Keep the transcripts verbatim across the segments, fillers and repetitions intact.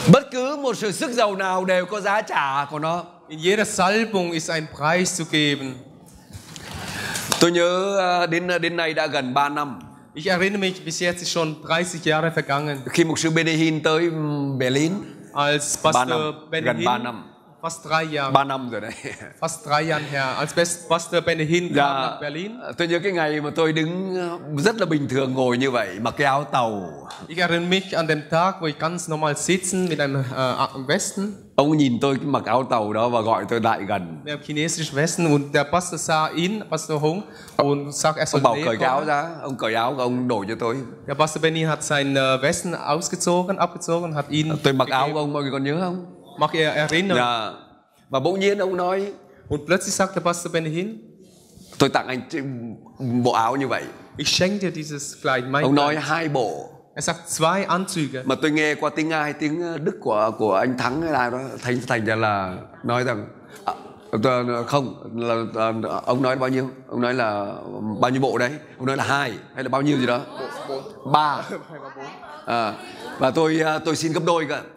Bất cứ một sự sức giàu nào đều có giá trả của nó. In jeder Salbung ist ein Preis zu geben. Tôi nhớ đến đến nay đã gần ba năm. Ich erinnere mich, bis jetzt ist schon dreißig Jahre vergangen. Khi mục sư Benny Hinn tới Berlin, als ba Pastor năm, Benny gần ba Hinn, năm, fast drei Jahre, ba năm rồi đấy. fast drei Jahre her, als Best- Pastor Benny Hinn kam Dạ, nach Berlin. tôi nhớ cái ngày mà tôi đứng rất là bình thường ngồi như vậy, mặc cái áo tàu. Ich erinnere mich an den Tag, wo ich ganz normal sitzen mit einem äh, Westen. Ông nhìn tôi mặc áo tàu đó và gọi tôi lại gần. Wir haben chinesischen Westen und der Pastor sah ihn, Pastor Hung, und sagt, er soll Ông bảo näher cởi cái áo kommen. ra, ông cởi áo và ông đổi cho tôi. Der Pastor Benny hat seinen äh, Westen ausgezogen, abgezogen, hat ihn Tôi mặc áo của gegeben. ông, mọi người còn nhớ không? Mag ihr erinnern? Dạ. Và bỗng nhiên ông nói, Und plötzlich sagt der Pastor Benny Hinn, tôi tặng anh bộ áo như vậy. ich schenke dir dieses Kleid, mein Ông nói Kleid. hai bộ. Er sagt zwei Anzüge. Mà tôi nghe qua tiếng Nga, tiếng Đức của của anh Thắng hay là đó, thành thành ra là nói rằng à, không là, là ông nói bao nhiêu? Ông nói là bao nhiêu bộ đấy? Ông nói là hai hay là bao nhiêu gì đó? Ba. À, và tôi tôi xin gấp đôi cả.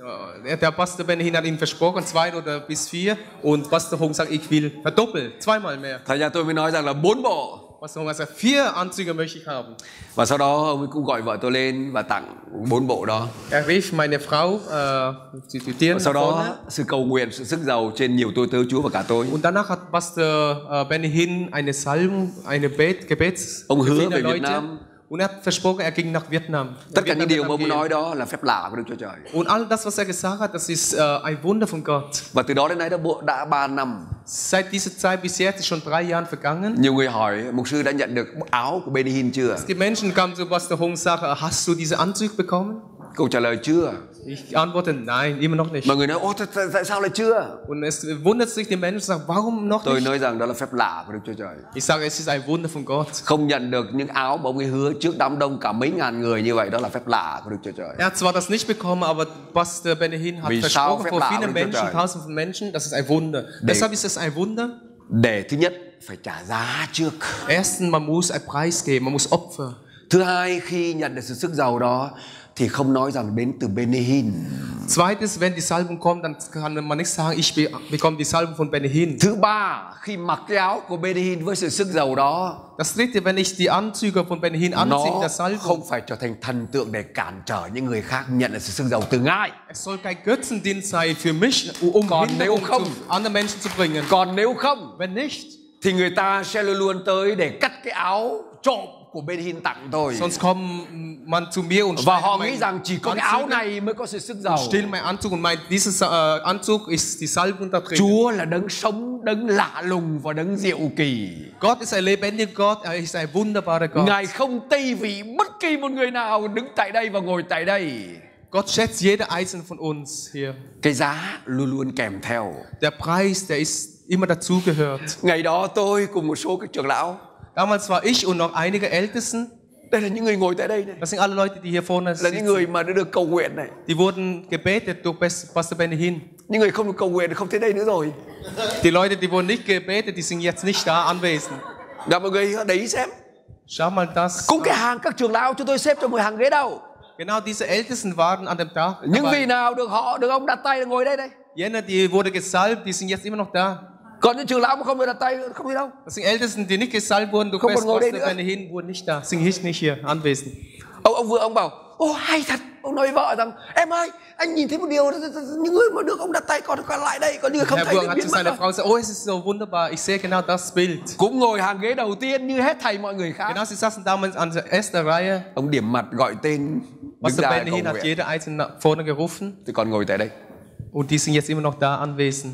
Der Pastor Benny Hinn hat ihm versprochen, zwei oder bis vier. Und Pastor Hung sagt, ich will verdoppeln, zweimal mehr. Thành ra tôi mới nói rằng là bốn bộ. Pastor Hung hat gesagt, vier Anzüge möchte ich haben. Và sau đó ông ấy cũng gọi vợ tôi lên và tặng bốn bộ đó. Er rief meine Frau, uh, sie Và sau đó sự cầu nguyện, sự sức giàu trên nhiều tôi tớ Chúa và cả tôi. Und danach hat Pastor uh, Benny Hinn eine Salbung, eine Bet, Gebets Ông hứa für về viele Việt Leute. Nam. Und er hat versprochen, er ging nach Vietnam. Tất cả những điều mà ông gehen. nói đó là phép lạ của Đức Chúa Trời. Und all das, was er gesagt hat, das ist uh, ein Wunder von Gott. Và từ đó đến nay đã bộ đã ba năm. Seit dieser Zeit bis jetzt ist schon drei Jahre vergangen. Nhiều người hỏi mục sư đã nhận được áo của Benny Hinn chưa? Die Menschen kamen zu Pastor Hung und sagten, hast du diese Anzug bekommen? Câu trả lời chưa. Ich antworte, nein, immer noch nicht. Mọi người nói, ô tại, tại sao lại chưa? Und es wundert sich die Menschen, sagen, warum noch Tôi nicht? nói rằng đó là phép lạ của Đức Chúa Trời. Ich sage, es ist ein Wunder von Gott. Không nhận được những áo mà ông ấy hứa trước đám đông cả mấy ngàn người như vậy, đó là phép lạ của Đức Chúa Trời. Er hat zwar das nicht bekommen, aber Pastor Benny Hinn hat Vì sao versprochen phép vor lạ của vielen Đức Chúa Menschen, Trời? tausend von Menschen, das ist ein Wunder. Deshalb ist es ein Wunder. Để thứ nhất phải trả giá trước. Erstens, man muss ein Preis geben, man muss Opfer. Thứ hai, khi nhận được sự sức giàu đó thì không nói rằng đến từ Benny Hinn. Zweitens, wenn die Salbung kommt, dann kann man nicht sagen, ich be- bekomme die Salbung von Benny Hinn. Thứ ba, khi mặc cái áo của Benny Hinn với sự sức giàu đó, Das dritte, wenn ich die Anzüge von Benny Hinn anziehe mit nó der Salbung, không phải trở thành thần tượng để cản trở những người khác nhận được sự sức giàu từ ai. es soll kein Götzendienst sein für mich, um Còn nếu Hinderung không- zu anderen Menschen zu bringen. Còn nếu không Wenn nicht, thì người ta sẽ luôn luôn tới để cắt cái áo trộm của Benny Hinn tặng tôi. sonst kommt man zu mir und Và schneidet họ meinen nghĩ rằng chỉ có cái áo Anzug, này mới có sự sức giàu. stehlen meinen Anzug und meint, dieses äh, Anzug ist die Salbung da drin. Chúa là đấng sống, đấng lạ lùng và đấng diệu kỳ. Gott ist ein lebendiger Gott, er ist ein wunderbarer Gott. Ngài không tây vị bất kỳ một người nào đứng tại đây và ngồi tại đây. Gott schätzt jeder einzelne von uns hier. Cái giá luôn luôn kèm theo. Der Preis, der ist immer dazugehört. Ngày đó tôi cùng một số các trưởng lão, Damals war ich und noch einige Ältesten, đây là những người ngồi tại đây này, das sind alle Leute, die hier vorne là những sitzen, người mà đã được cầu nguyện này. die wurden gebetet durch Pastor Benny Hinn. Những người không được cầu nguyện thì không tới đây nữa rồi. Die Leute, die wurden nicht gebetet, die sind jetzt nicht da anwesend. Dạ mọi người để ý xem. Schau mal das. Cũng cái hàng các trưởng lão chúng tôi xếp cho mười hàng ghế đâu. Genau diese Ältesten waren an dem Tag. Những dabei. vị nào được họ được ông đặt tay là ngồi đây đây. Jene, die wurde gesalbt, die sind jetzt immer noch da. Còn những trưởng lão mà không được đặt tay không đi đâu. Das sind Ältesten, die nicht gesalbt wurden durch Không còn ngồi đây Pastor nữa. Benny Hinn, wurden nicht da, sind nicht, nicht hier anwesend. Ông ông vừa ông bảo, ô hay thật. Ông nói với vợ rằng, em ơi, anh nhìn thấy một điều, những người mà được ông đặt tay còn còn lại đây, còn những người không Herr thấy Burg được hat biến zu mất seiner rồi. Frau gesagt, oh, es ist so wunderbar, ich sehe genau das Bild. Cũng ngồi hàng ghế đầu tiên như hết thầy mọi người khác. Genau, sie saßen damals an der ersten Reihe. Ông điểm mặt gọi tên, đứng Pastor ra Benny cầu Hinn hat nguyện. jeder einzelne nach vorne gerufen Thì còn ngồi tại đây. und die sind jetzt immer noch da anwesend.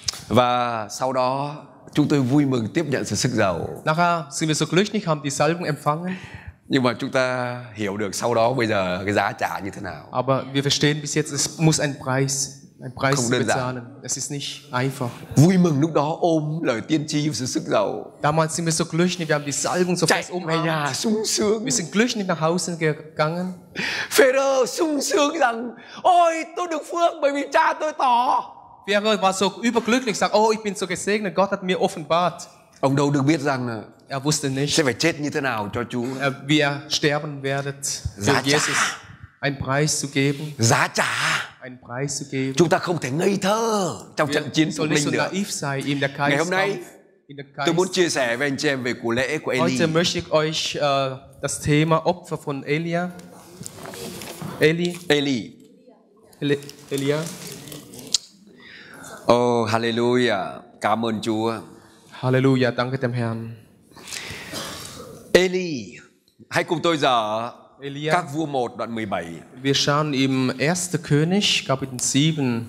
Và sau đó chúng tôi vui mừng tiếp nhận sự sức giàu. Nachher sind wir so glücklich, haben die Salbung empfangen. Nhưng mà chúng ta hiểu được sau đó bây giờ cái giá trả như thế nào. Aber wir verstehen bis jetzt, es muss ein Preis, ein Preis Không zu đơn giản. bezahlen. Es ist nicht einfach. Vui mừng lúc đó ôm lời tiên tri và sự sức giàu. Damals sind wir so glücklich, wir haben die Salbung so Chạy fest về umarmt. nhà sung sướng. Wir sind glücklich nach Hause gegangen. Phêrô sung sướng rằng ôi tôi được phước bởi vì cha tôi tỏ. Phêrô war so überglücklich, sagt, oh, ich bin so gesegnet, Gott hat mir offenbart. Ông đâu được biết rằng Er wusste nicht, sẽ phải chết như thế nào cho Chúa. er- wie er sterben werdet für Giá trả. Jesus. Ein Preis zu geben, Giá trả. einen Preis zu geben. Chúng ta không thể ngây thơ trong trận chiến Wir thuộc sollen nicht so linh nữa. naiv sein in der Ngày hôm nay, Geistkampf. In der tôi muốn Geist. chia sẻ với anh chị em về của lễ của Eli. Heute möchte ich euch äh, das Thema Opfer von Elia. Eli. Eli. Eli. Elia. Oh, hallelujah. Cảm ơn Chúa. Halleluja, danke dem Herrn. Eli. Hãy cùng tôi dở Elia. Các vua một đoạn mười bảy. Wir schauen im ersten König, Kapitel sieben.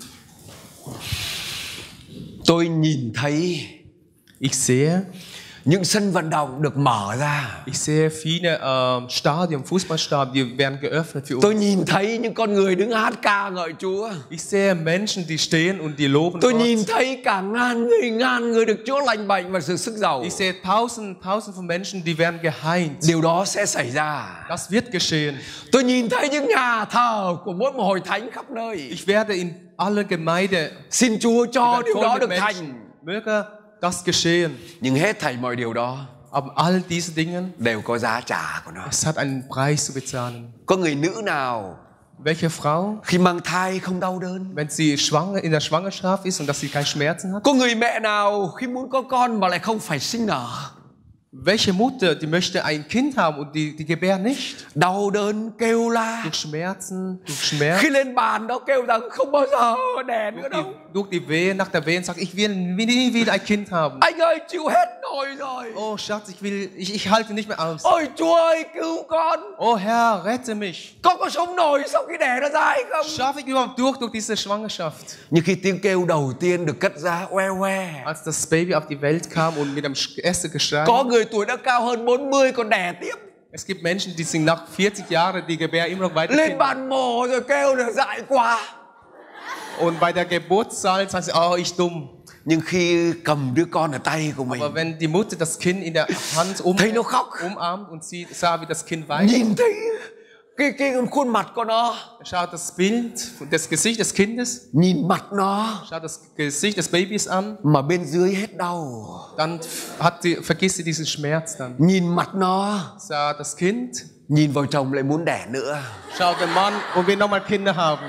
Tôi nhìn thấy Ich sehe, những sân vận động được mở ra. ich sehe viele äh, Stadien, Fußballstadien, die werden geöffnet für uns. Tôi nhìn thấy những con người đứng hát ca ngợi Chúa. Ich sehe Menschen, die stehen und die loben Tôi nhìn Gott. thấy cả ngàn người, ngàn người được Chúa lành bệnh và sự sức giàu. Ich sehe tausend, tausend von Menschen, die werden geheilt. Điều đó sẽ xảy ra. Das wird geschehen. Tôi nhìn thấy những nhà thờ của mỗi một hội thánh khắp nơi. Ich werde in alle Gemeinde, Xin Chúa cho điều đó voll được mit thành. Menschen, möge das geschehen. Nhưng hết thảy mọi điều đó Aber all diese Dinge, đều có giá trả của nó. es hat einen Preis zu bezahlen. Có người nữ nào Welche Frau, khi mang thai không đau đớn? wenn sie schwanger, in der Schwangerschaft ist und dass sie keine Schmerzen hat? Có người mẹ nào khi muốn có con mà lại không phải sinh nở? Welche Mutter, die möchte ein Kind haben und die, die gebärt nicht? Đau đớn, kêu la. Durch Schmerzen, durch Schmerz, Khi lên bàn đó kêu rằng không bao giờ đẻ nữa durch đâu. die, durch die Wehen, nach der Wehen sagt, ich will nie wieder ein Kind haben. Anh ơi, chịu hết nổi rồi. Oh Schatz, ich will, ich, ich halte nicht mehr aus. Ôi Chúa ơi, cứu con. Oh Herr, rette mich. Con có sống nổi sau khi đẻ nó ra hay không? Schaffe ich überhaupt durch durch diese Schwangerschaft? Nhưng khi tiếng kêu đầu tiên được cất ra, oe oe. Als das Baby auf die Welt kam und mit dem ersten Geschrei, Có người tuổi đã cao hơn bốn mươi còn đẻ tiếp. es gibt Menschen, die sind nach vierzig Jahren, die gebären immer noch weiter Lên Kinder. bàn mổ rồi kêu là dại quá. Und bei der Geburtssaal sagen sie, oh, ich dumm. Nhưng khi cầm đứa con ở tay của mình, Aber wenn die Mutter das Kind in der Hand um, thấy nó khóc, umarmt und sie sah, wie das Kind weint, nhìn thấy cái cái khuôn mặt của nó, schaut das Bild, das Gesicht des Kindes, nhìn mặt nó schaut das Gesicht des Babys an, mà bên dưới hết đau, dann hat sie, vergisst sie diesen Schmerz dann. nhìn mặt nó, Sah das Kind, nhìn vào chồng lại muốn đẻ nữa. schaut den Mann und will nochmal Kinder haben.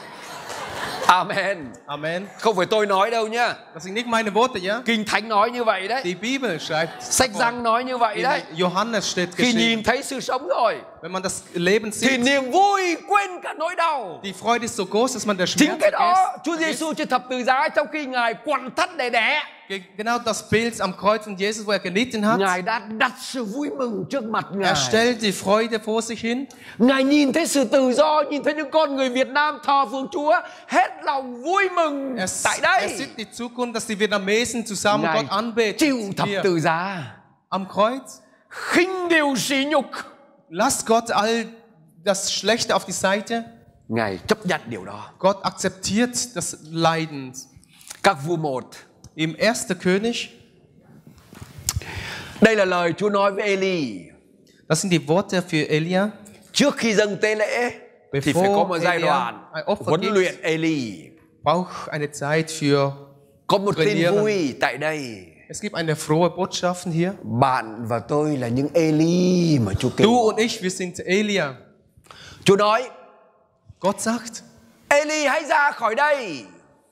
Amen. Amen. Không phải tôi nói đâu nhá. Das sind nicht meine Worte, ja? Kinh Thánh nói như vậy đấy. Die Bibel schreibt. Sách Giăng nói như vậy In đấy. Johannes steht Khi geschrieben. nhìn thấy sự sống rồi Wenn man das Leben thì sieht, niềm vui quên cả nỗi đau. die Freude ist so groß, dass man der Chính Schmerz cái đó vergisst. Chúa Giêsu trên thập tự giá trong khi Ngài quằn thắt để đẻ, Ge- Genau das Bild am Kreuz von Jesus, wo er gelitten hat. Ngài đã đặt sự vui mừng trước mặt Ngài. Er stellt die Freude vor sich hin. Ngài nhìn thấy sự tự do, nhìn thấy những con người Việt Nam thờ phượng Chúa hết lòng vui mừng Er, tại er đây. sieht die Zukunft, dass die Vietnamesen zusammen Ngài Gott anbeten. chịu thập Hier tự giá, am Kreuz. khinh điều sỉ nhục. Lasst Gott all das Schlechte auf die Seite. Ngài chấp nhận điều đó. Gott akzeptiert das Leiden. Các vua một. Im ersten König, Đây là lời Chúa nói với Eli. das sind die Worte für Elia. Trước khi dâng tế lễ thì phải có một giai đoạn huấn luyện Eli. Braucht eine Zeit für Có một tin trainieren. vui tại đây. Es gibt eine frohe Botschaft hier. Bạn và tôi là những Eli mà Chúa kêu. Du und ich, wir sind Elia. Chúa nói, Gott sagt, Eli hãy ra khỏi đây.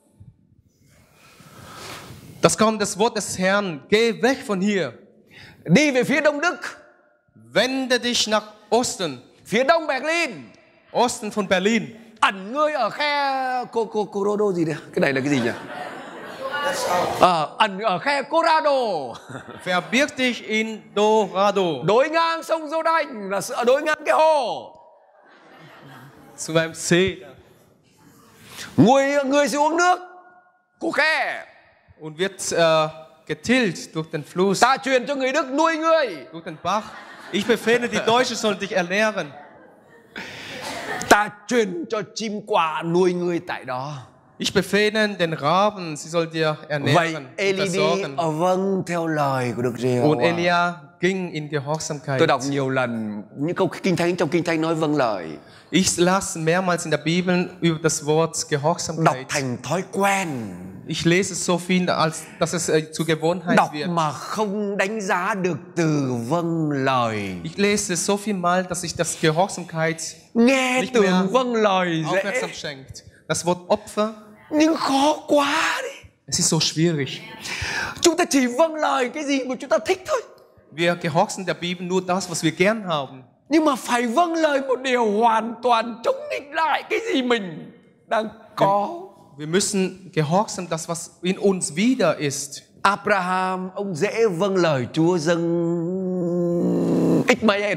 das kommt das Wort des Herrn, geh weg von hier. Đi về phía Đông Đức, Wende dich nach Osten, phía Đông Berlin. Osten von Berlin. Ẩn ngươi ở khe cô cô Colorado gì đấy? Cái này là cái gì nhỉ? À, ẩn ở khe Colorado. Verbirg dich in Dorado. Đối ngang sông Jordan là sự- đối ngang cái hồ. Zu einem See. Người người sẽ uống nước của khe. Und wird äh, getilgt durch den Fluss, Ta truyền cho người Đức nuôi ngươi. durch den Bach. Ich befehle, die Deutschen sollen dich ernähren. Ta truyền cho chim quạ nuôi ngươi tại đó. Ich befehle den Raben, sie soll dir Vậy ernähren und Eli đi versorgen. ở vâng theo lời của Đức giê Und hô Elia ging in Gehorsamkeit. Tôi đọc nhiều lần những câu kinh thánh trong kinh thánh nói vâng lời, Ich las mehrmals in der Bibel über das Wort đọc Gehorsamkeit. thành thói quen, Ich lese so viel, als dass es äh, zur Gewohnheit đọc wird. mà không đánh giá được từ vâng lời. Ich lese so viel mal, dass ich das Gehorsamkeit Nghe Nicht tưởng mehr vâng lời dễ, Aufmerksam schenkt. Das Wort Opfer, Nhưng khó quá đi. es ist so schwierig. Chúng ta chỉ vâng lời cái gì mà chúng ta thích thôi. Wir gehorchen der Bibel nur das, was wir gern haben. Nhưng mà phải vâng lời một điều hoàn toàn chống nghịch lại cái gì mình đang có. Wir müssen gehorchen, das was in uns wieder ist. Abraham, ông dễ vâng lời Chúa dâng Ismael.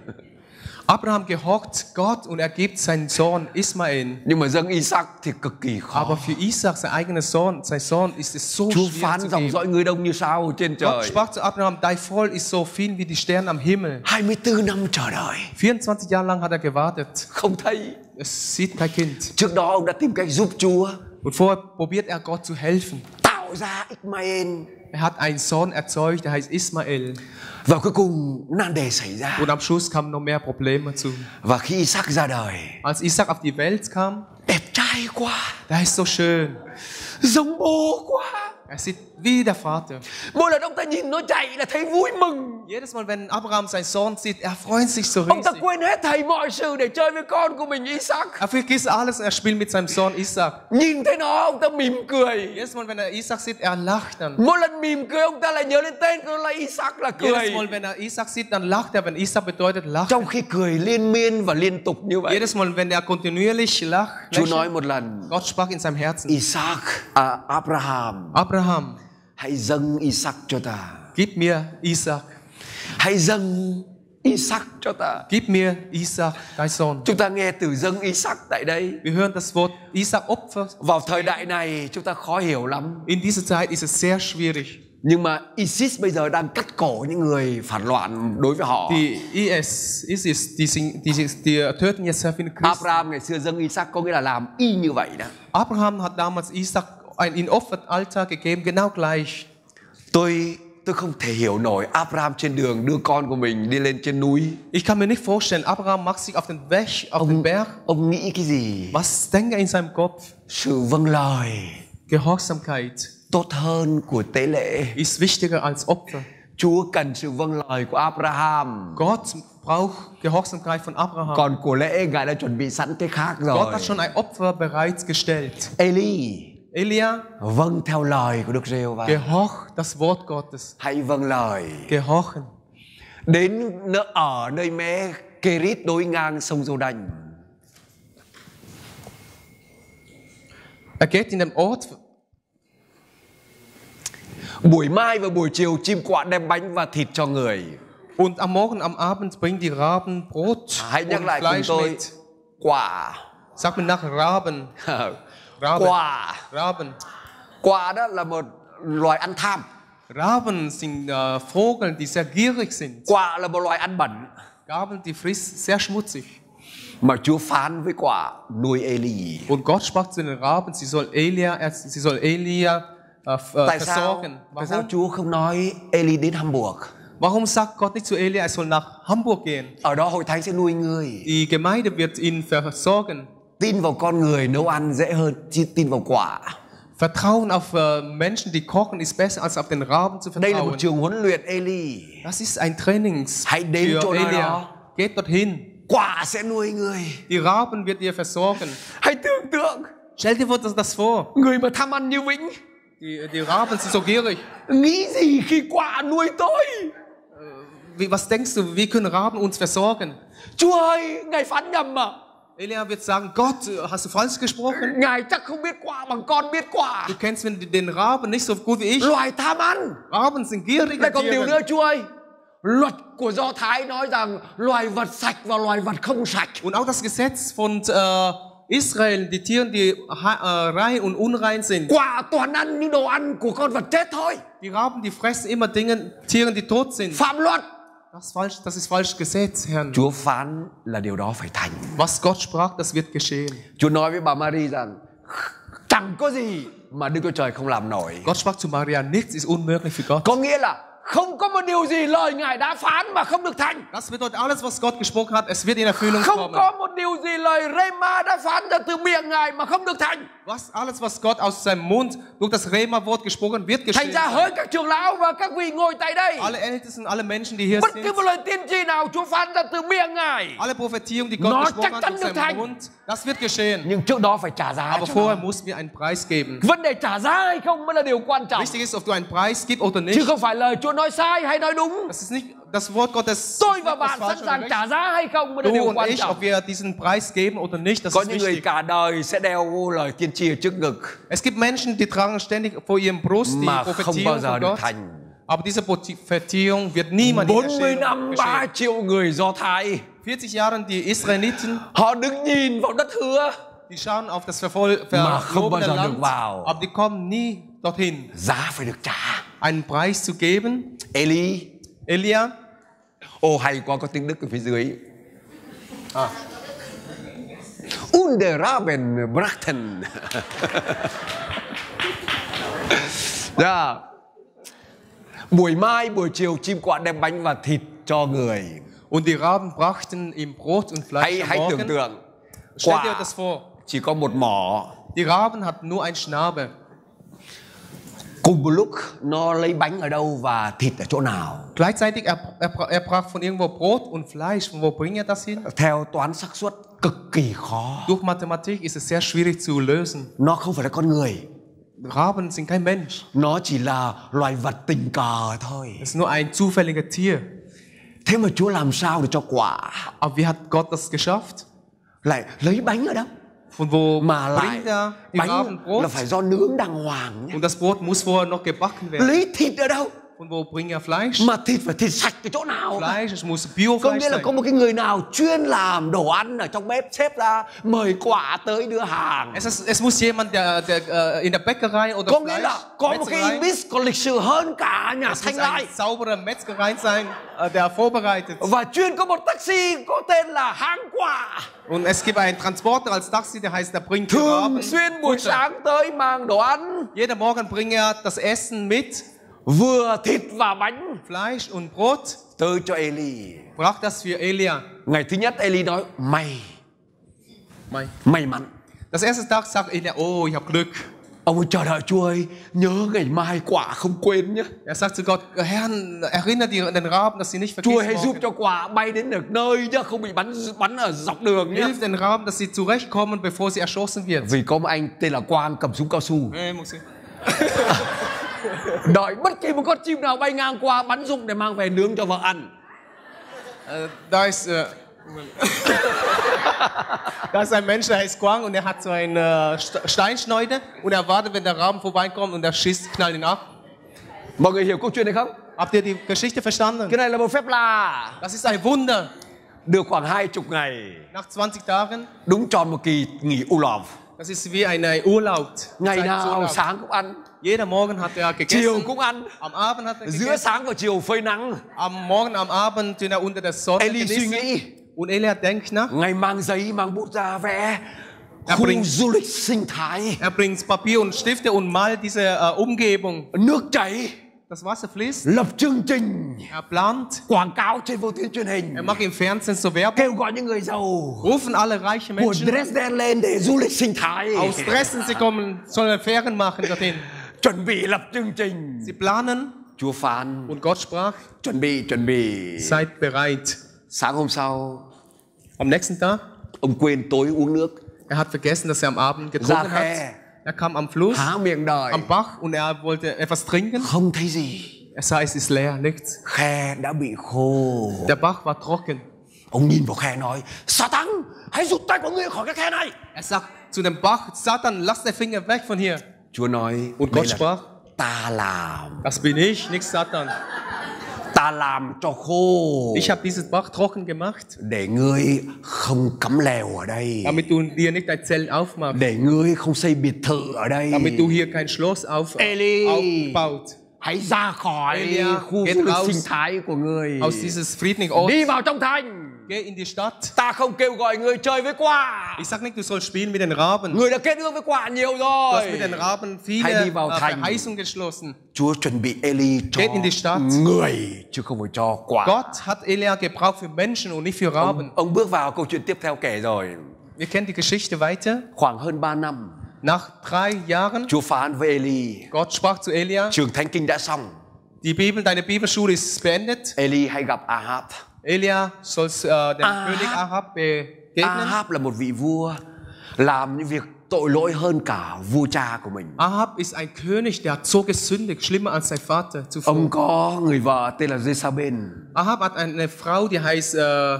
Abraham gehorcht Gott und er gibt seinen Sohn Ismael. Nhưng mà dâng Isaac thì cực kỳ khó. Aber für Isaac, sein eigener Sohn, sein Sohn, ist es so Chúa schwer phán zu dòng geben. dõi người đông như sao trên Gott trời. sprach zu Abraham, dein Volk ist so viel wie die Sterne am Himmel. hai mươi tư năm chờ đợi, vierundzwanzig Jahre lang hat er gewartet. không thấy. Es sieht kein Kind. Trước đó ông đã tìm cách giúp Chúa Und vorher probiert er Gott zu helfen. tạo ra Ismael. Er hat einen Sohn erzeugt, der heißt Ismael. Và cuối cùng nan đề xảy ra. Und am Schluss kamen noch mehr Probleme zu. Và khi Isaac ra đời, Als Isaac auf die Welt kam, đẹp trai quá, der ist so schön. giống bố quá. Er sieht wie der Vater. Mỗi lần ông ta nhìn nó chạy là thấy vui mừng. Jedes Mal, wenn Abraham seinen Sohn sieht, er freut sich so Ông ta riesig. quên hết thảy mọi sự để chơi với con của mình Isaac. Er vergisst alles und er spielt mit seinem Sohn Isaac. Nhìn thấy nó ông ta mỉm cười. Jedes Mal, wenn er Isaac sieht, er lacht dann. Mỗi lần mỉm cười ông ta lại nhớ lên tên của nó là Isaac là cười. Jedes Mal, wenn er Isaac sieht, dann lacht er. Wenn Isaac bedeutet lachen. Trong khi cười liên miên và liên tục như vậy, Jedes Mal, wenn er kontinuierlich lacht, Chúa nói lächelt, một lần: Gott sprach in seinem Herzen, Isaac, à, Abraham, Abraham, hãy dâng Isaac cho ta. gib mir Isaac. Hãy dâng Isaac cho ta. Gib mir Isaac, dein Sohn. Chúng ta nghe từ dâng Isaac tại đây. Wir hören das Wort Isaac Opfer. Vào thời đại này chúng ta khó hiểu lắm. In dieser Zeit ist es sehr schwierig. Nhưng mà ISIS bây giờ đang cắt cổ những người phản loạn đối với họ. Die I S, ISIS, die, sind, die, die töten jetzt sehr viele Christen. Abraham ngày xưa dâng Isaac có nghĩa là làm y như vậy đó. Abraham hat damals Isaac ein in Opferaltar gegeben, genau gleich. Tôi tôi không thể hiểu nổi Abraham trên đường đưa con của mình đi lên trên núi. Ich kann mir nicht vorstellen, Abraham macht sich auf den Weg, auf den Berg. Ông nghĩ cái gì? Was denkt er in seinem Kopf? Sự vâng lời Gehorsamkeit tốt hơn của tế lễ. ist wichtiger als Opfer. Chúa cần sự vâng lời của Abraham. Gott braucht Gehorsamkeit von Abraham. Còn của lễ Ngài đã chuẩn bị sẵn cái khác rồi. Gott hat schon ein Opfer bereits gestellt. Eli, Elia, vâng theo lời của Đức Giê-hô-va. gehorch das Wort Gottes. Hãy vâng lời. Gehorchen. Đến nơi ở nơi mé Kerit đối ngang sông Giô-đanh. Er geht in den Ort. Buổi mai và buổi chiều chim quạ đem bánh và thịt cho người. Und am Morgen, am Abend bringen die Raben Brot Hãy nhắc und lại cùng Fleisch tôi. mit. Quả. Sag mir nach Raben. Raben. Quả. Raben. Quả đó là một loài ăn tham. Raben sind äh, Vögel, die sehr gierig sind. Quả là một loài ăn bẩn. Raben, die frisst sehr schmutzig. Mà Chúa phán với quả nuôi Eli. Und Gott sprach zu den Raben, sie soll Elia, er, sie soll Elia äh, äh, Tại sao? versorgen. Tại sao Warum? Chúa không nói Eli đến Hamburg? Warum sagt Gott nicht zu Elia, er soll nach Hamburg gehen? Ở đó hội thánh sẽ nuôi người. Die Gemeinde wird ihn versorgen. Tin vào con người nấu ăn dễ hơn chứ tin vào quả. Vertrauen auf uh, Menschen, die kochen, ist besser als auf den Raben zu Đây là một vertrauen. trường huấn luyện Eli. Das ist ein Trainings Hãy đến für chỗ nơi Elia. đó. Geht dorthin. Quả sẽ nuôi người. Die Raben wird ihr versorgen. Hãy tưởng tượng Stell dir das, das vor. người mà tham ăn như Vĩnh Die, die Raben sind so gierig. nghĩ gì khi quả nuôi tôi? Wie, was denkst du, wie können Raben uns versorgen? Chúa ơi, Ngài phán nhầm à? Elia wird sagen, Gott, hast du falsch gesprochen? Ngài chắc không biết quả bằng con biết quả. Du kennst den Raben nicht so gut wie ich. Loài tham ăn. Raben sind gierige Lại còn điều Tiere. nữa Chúa ơi. Luật của Do Thái nói rằng loài vật sạch và loài vật không sạch. Und auch das Gesetz von äh, Israel, die Tiere, die äh, rein und unrein sind. Quả toàn ăn những đồ ăn của con vật chết thôi. Die Raben, die fressen immer Dinge, Tiere, die tot sind. Phạm luật. Das, falsch, das ist falsch Gesetz, Herr. Chúa phán là điều đó phải thành. Was Gott sprach, das wird geschehen. Chúa nói với bà Maria rằng chẳng có gì mà Đức Chúa Trời không làm nổi. Gott sprach zu Maria, nichts ist unmöglich für Gott. Có nghĩa là Không có một điều gì lời Ngài đã phán mà không được thành. Das bedeutet, alles, was Gott gesprochen hat, es wird in Erfüllung Không kommen. có một điều gì lời Rema đã phán ra từ miệng Ngài mà không được thành. Was, alles, was Gott aus seinem Mund durch das Rema-Wort gesprochen wird, Thành geschehen. ra hỡi các trưởng lão và các vị ngồi tại đây, Alle Ältesten, alle Menschen, die hier bất cứ sind, một lời tiên tri nào Chúa phán ra từ miệng Ngài, alle Prophetierung, die Gott Nó gesprochen chắc hat chắn durch được seinen thành. Mund, das wird geschehen. nhưng trước đó phải trả giá Aber cho nó. vorher mussten wir einen Preis geben. Vấn đề trả giá hay không mới là điều quan trọng, Wichtig ist, ob du einen Preis gibst oder chứ nicht. không phải lời Chúa nói sai hay nói đúng. Das ist nicht das Wort Gottes. Tôi và nicht das bạn falsch sẵn oder sàng recht. trả giá hay không mới là Du điều und quan ich, trọng. ob wir diesen Preis geben oder nicht, das Có ist những người wichtig. cả đời sẽ đeo lời tiên tri ở trước ngực Es gibt Menschen, die tragen ständig vor ihrem Brust die mà không bao Prophetierung giờ von được Gott. thành. Aber diese Prophetierung wird niemand in bốn mươi Erfüllung năm ba geschehen. triệu người Do Thái, vierzig Jahren die Israeliten, họ đứng nhìn vào đất hứa, die schauen auf das verfol- Mà không bao verlorene giờ được Land, vào. aber die kommen nie dorthin. giá phải được trả. Einen Preis zu geben. Eli, Elia, ô hay quá, có tiếng Đức ở phía dưới. ah, Underraben brachten. Dạ. Buổi mai, buổi chiều chim quạ đem bánh và thịt cho người. und die Raben brachten ihm Brot und Fleisch Hãy am hãy tưởng Morgen. tượng, Stell dir quạ das vor. chỉ có một mỏ, Die Raben hatten nur einen Schnabel. cùng một lúc nó lấy bánh ở đâu và thịt ở chỗ nào. Gleichzeitig er, er, er brach von irgendwo Brot und Fleisch. Von wo bringt er das hin? Theo toán xác suất cực kỳ khó. Durch Mathematik ist es sehr schwierig zu lösen. Nó không phải là con người, Raben sind kein Mensch. nó chỉ là loài vật tình cờ thôi. Es ist nur ein zufälliger Tier. Thế mà Chúa làm sao để cho quạ Aber wie hat Gott das geschafft? lại lấy bánh ở đâu? Von wo Mà lại bringt er die Raben bánh Brot? là phải do nướng đàng hoàng nhé. Und das Brot muss vorher noch gebacken werden. Lấy thịt ở đâu? Von wo bringt er Fleisch? Mà thịt phải thịt sạch từ chỗ nào? Fleisch, es muss Có Biofleisch nghĩa là sein. có một cái người nào chuyên làm đồ ăn ở trong bếp, xếp ra mời quạ tới đưa hàng. Es, ist, es muss jemand, der, der uh, in der Bäckerei oder Có nghĩa là có một cái Metzgerei, image có lịch sử hơn cả nhà es Thanh muss Lai. ein sauberer Metzgerei sein, uh, der vorbereitet. Và chuyên có một taxi có tên là hãng quạ. Und es gibt einen Transporter als Taxi, der heißt, der bringt die Thường Raben. xuyên buổi Futter. sáng tới mang đồ ăn, Jeder Morgen bringt er das Essen mit, vừa thịt và bánh Fleisch und Brot, tới cho Eli. brach das für Elia. Ngày thứ nhất Eli nói may, Mai. may mắn. Das erste Tag sagt Elia, oh, ich habe Glück. Ông ơi, chờ đợi Chúa ơi, nhớ ngày mai quả không quên nhé. Er sagt zu Gott, Herr, erinnere die, den Raben, dass sie nicht Chúa hãy vergessen giúp morgen. cho quả bay đến được nơi nhé, không bị bắn bắn ở dọc đường nhé. Hilf den Raben, dass sie zurechtkommen, bevor sie erschossen wird. Vì có một anh tên là Quang cầm súng cao su, Hey, muss ich- đợi bất kỳ một con chim nào bay ngang qua bắn dụng để mang về nướng cho vợ ăn. Äh, da ist, äh, da ist ein Mensch, der heißt Quang und er hat so eine äh, St- Steinschneude und er wartet, wenn der Raben vorbeikommt und er schießt, knallt ihn ab. Mọi người hiểu câu chuyện này không? Habt ihr die Geschichte verstanden? Cái này là một phép lạ. Das ist ein Wunder. Được khoảng hai chục ngày, Nach zwanzig Tagen, đúng tròn một kỳ nghỉ Urlaub. das ist wie ein Urlaub. Ngày nào Zeiturlaub. sáng cũng ăn, Jeder Morgen hat er chiều gegessen. cũng ăn, Am Abend hat er giữa gegessen. sáng và chiều phơi nắng. Am Morgen, am Abend, den er unter der Sonne Eli suy genießen. nghĩ, Und Elia denkt nach. ngày mang giấy mang bút ra vẽ Er khu bringt- du lịch sinh thái, Er bringt Papier und Stifte und malt diese äh, Umgebung. nước chảy, Das Wasser fließt. lập chương trình, Er plant. quảng cáo trên vô tuyến truyền hình, Er macht im Fernsehen so Werbung. kêu gọi những người giàu Rufen alle reiche của Menschen Dresden lên để du lịch sinh thái, aus Dresden, sie kommen, sollen Ferien machen dorthin. chuẩn bị lập chương trình. Sie planen Chúa phán, und Gott sprach, chuẩn bị, chuẩn bị. seid bereit. Sáng hôm sau, Am nächsten Tag, ông quên tối uống nước, er hat vergessen, dass er am Abend ra getrunken khe, hat. Er kam am Fluss, há miệng đợi, am Bach und er wollte etwas trinken. không thấy gì. Er sah, es ist leer, nichts. Khe đã bị khô. Der Bach war trocken. Ông nhìn vào khe nói, Satan, hãy rút tay của ngươi khỏi cái khe này. Er sagt zu dem Bach, Satan, lass den Finger weg von hier. Chúa nói, Und đây Gott là sprach, ta làm, das bin ich, nicht Satan. ta làm cho khô Ich habe dieses Bach trocken gemacht, để ngươi không cắm lèo ở đây, damit du dir nicht dein Zelt aufmachst, để ngươi không xây biệt thự ở đây. damit du hier kein Schloss auf, Eli. aufbaut. hãy ra khỏi Elia, khu get du lịch raus sinh thái của người, aus dieses friedlichen Ort. đi vào trong thành. Geh in die Stadt. Ta không kêu gọi người chơi với quạ. Ich sag nicht, du sollst spielen mit den Raben. Người đã kết ước với quạ nhiều Du hast rồi. mit den Raben Hãy viele đi vào äh, thành. Verheißungen geschlossen. Chúa chuẩn bị Eli cho Geht in die Stadt. người chứ không phải cho quạ. Gott hat Elia gebraucht für Menschen und nicht für Raben. Ông, ông bước vào câu chuyện tiếp theo kể rồi. Wir kennen die Geschichte weiter. Khoảng hơn ba năm, Nach drei Jahren, Chúa phán với Eli, Gott sprach zu Elia, trường thánh kinh đã xong. die Bibel, deine Bibelschule ist beendet. Eli hãy gặp Ahab. Elia soll äh, dem Ahab. König Ahab begegnen. Ahab là một vị vua làm những việc tội lỗi hơn cả vua cha của mình. Ahab ist ein König, der hat so gesündigt, schlimmer als sein Vater zuvor. Ông có người vợ tên là Jezabel. Ahab hat eine Frau, die heißt äh,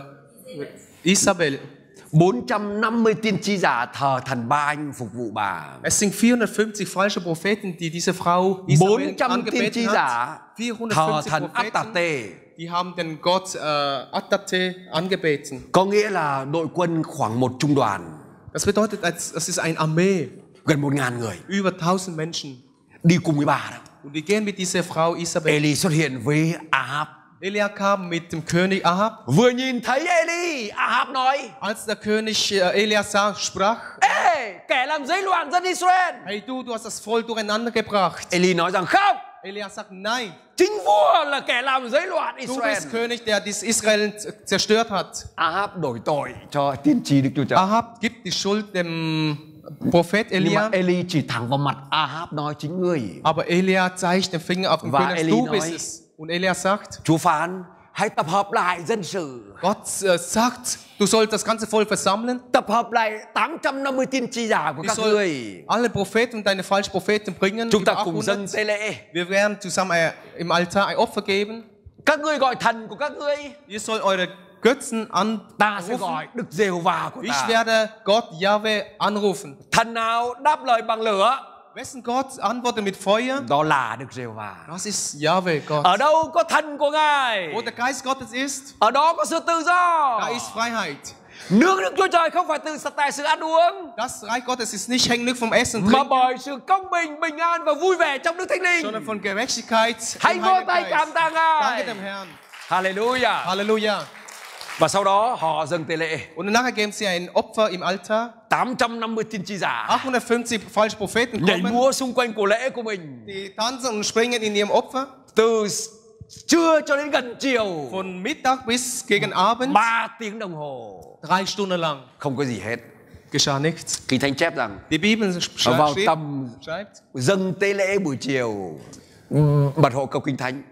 Isabel. bốn trăm năm mươi tiên tri giả thờ thần Ba Anh phục vụ bà. Es sind vierhundertfünfzig falsche Propheten, die diese Frau Isabel bốn trăm tiên tri angebeten giả hat. thờ vierhundertfünfzig thần Propheten, Attate. die haben den Gott äh, Attate angebeten. Có nghĩa là đội quân khoảng một trung đoàn, Das bedeutet, als- das ist ein Armee, gần một ngàn người über tausend Menschen. đi cùng với bà đó. Und die gehen mit dieser Frau Isabel. Eli xuất hiện với Ahab. Elia kam mit dem König Ahab. Vừa nhìn thấy Eli, Ahab nói: Als der König äh, Elia sah, sprach: Ê, kẻ làm rối loạn dân Israel. Hey du, du hast das Volk durcheinander gebracht. Eli nói rằng không, Elia sagt: Nein, chính vua là kẻ làm rối loạn du Israel. bist König, der dieses Israel zerstört hat. Ahab đổi tội cho tiên tri Đức Chúa Trời. Ahab gibt die Schuld dem Prophet Nhưng mà Elia, Eli chỉ thẳng vào mặt Ahab nói: chính ngươi. aber Elia zeigt den Finger auf den Và König, Eli du nói- bist es. Und Elia sagt, Chúa phán: hãy tập hợp lại dân sự, Gott äh, sagt, du sollst das ganze Volk versammeln. tập hợp lại tám trăm năm mươi tiên tri giả của Wir các sollen ngươi. alle Propheten und deine falschen Propheten bringen. Chúng ta über cùng dâng achthundert. tế lễ. Wir werden zusammen äh, im Altar ein Opfer geben. Các ngươi gọi thần của các ngươi, Ihr sollt eure Götzen ta sẽ anrufen. gọi Đức Giê-hô-va của Ich ta. werde Gott Jahwe anrufen. Thần nào đáp lời bằng lửa, Wessen Gott antwortet mit Feuer? đó là Đức Giê-hô-va. Das ist Jahwe Gott. Ở đâu có thần của Ngài, Wo der Geist Gottes ist, ở đó có sự tự do. da ist Freiheit. Nước Đức Chúa Trời không phải từ tại sự ăn uống, Das Reich Gottes ist nicht hängt nicht vom Essen und mà Trinken, bởi sự công bình, bình an và vui vẻ trong Đức Thánh Linh. sondern von Gerechtigkeit Hãy im vỗ Heiligen tay Geist. cảm tạ Danke Ngài. dem Herrn. Hallelujah. Halleluja. Và sau đó họ dâng tế lễ. Und nachher geben sie ein Opfer im Altar. tám trăm năm mươi tiên tri giả achthundertfünfzig falsche Propheten nhảy kommen, múa xung quanh cổ lễ của mình. die tanzen und springen in ihrem Opfer. Từ trưa cho đến gần chiều, Von Mittag bis gegen Abend, ba tiếng đồng hồ, drei Stunden lang. không có gì hết. Geschah nichts. Kinh Thánh chép rằng Die Bibel sch- vào schreibt, tầm schreibt, dâng tế lễ buổi chiều, ừm, bật hộ câu Kinh Thánh.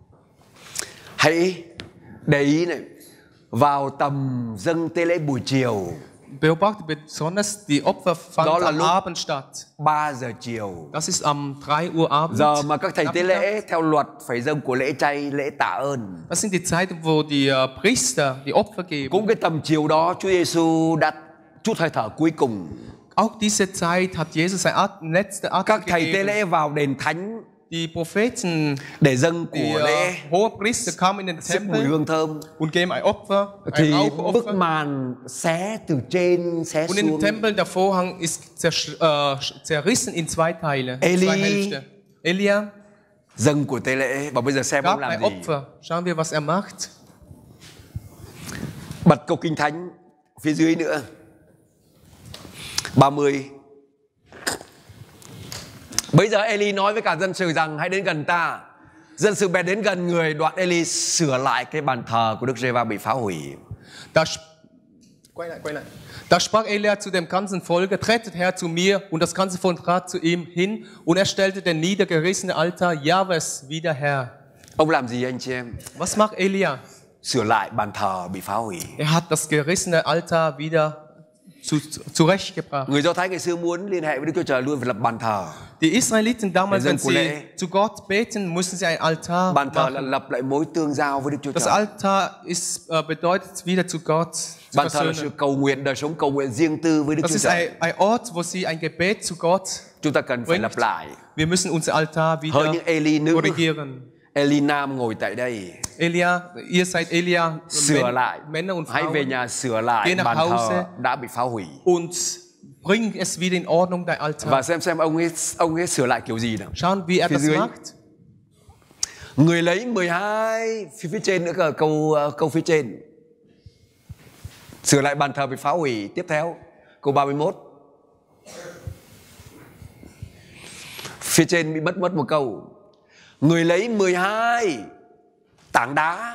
Hãy để ý này, vào tầm dâng tế lễ buổi chiều, beobachtet besonders, die Opfer Đó fanden là am lúc- Abend statt. ba giờ chiều. Das ist am drei Uhr Abend. Giờ mà các thầy tế lễ theo luật phải dâng của lễ chay, lễ tạ ơn. Das sind die Zeiten, wo die äh, Priester die Opfer geben. Cũng cái tầm chiều đó Chúa Giêsu đã chút hơi thở cuối cùng. Auch diese Zeit hat Jesus sein At letzte Các Atem thầy tế gegeben. lễ vào đền thánh Die Propheten, để dâng die của lễ, äh, Hohepriester kamen in den xếp mùi Tempel hương thơm. und geben ein Opfer, ein Thì bức Rauchopfer. màn xé từ trên xé Und in xuống. dem Tempel der Vorhang ist zersch- äh, zerrissen in zwei Teile, Eli- zwei Hälfte. Elia Dâng của tế lễ. Và bây giờ xem ông gab làm ein gì. Opfer. Schauen wir, was er macht. Bật câu Kinh Thánh phía dưới nữa. ba mươi. Bây giờ Eli nói với cả dân sự rằng hãy đến gần ta. Dân sự bèn đến gần người, đoạn Eli sửa lại cái bàn thờ của Đức Giê-hô-va bị phá hủy. Da, sp- Quay lại, quay lại. Da sprach Elia zu dem ganzen Volke, tretet her zu mir, und das ganze Volk trat zu ihm hin, und er stellte den niedergerissenen Altar Jahwes wieder her. Ông làm gì anh chị em? Was macht Elia? Sửa lại bàn thờ bị phá hủy. Er hat das gerissene Altar wieder zu, zurechtgebracht. Người Do Thái ngày xưa muốn liên hệ với Đức Chúa Trời luôn phải lập bàn thờ. Die Israeliten damals, Wir wenn sind Kollege. sie zu Gott beten, mussten sie ein Altar Bàn thờ là machen. lập lại mối tương giao với Đức Chúa Das Trời. Altar ist, äh, bedeutet, wieder zu Gott zu Bàn thờ là sự versöhnen. cầu nguyện, đời sống cầu nguyện riêng tư với Đức Das Chúa ist Trời. ein, ein Ort, wo sie ein Gebet zu Gott Chúng ta cần phải bringt. lập lại. Wir müssen unser Altar Hỡi wieder những Eli nữ, korrigieren. Eli nam ngồi tại đây. Elia, ihr seid Elia, Sửa Men- lại. Männer und Hãy về Frauen, nhà sửa lại Geh nach bàn thờ Hause. đã bị phá hủy. und bring es wieder in Ordnung, dein Altar. Và xem xem ông ấy ông ấy sửa lại kiểu gì nào. Schauen, wie er Phía das dưới. macht. Người lấy mười hai phía, phía trên nữa cơ, câu câu phía trên. Sửa lại bàn thờ bị phá hủy. Tiếp theo câu ba mươi mốt. Phía trên bị mất mất một câu. Người lấy mười hai tảng đá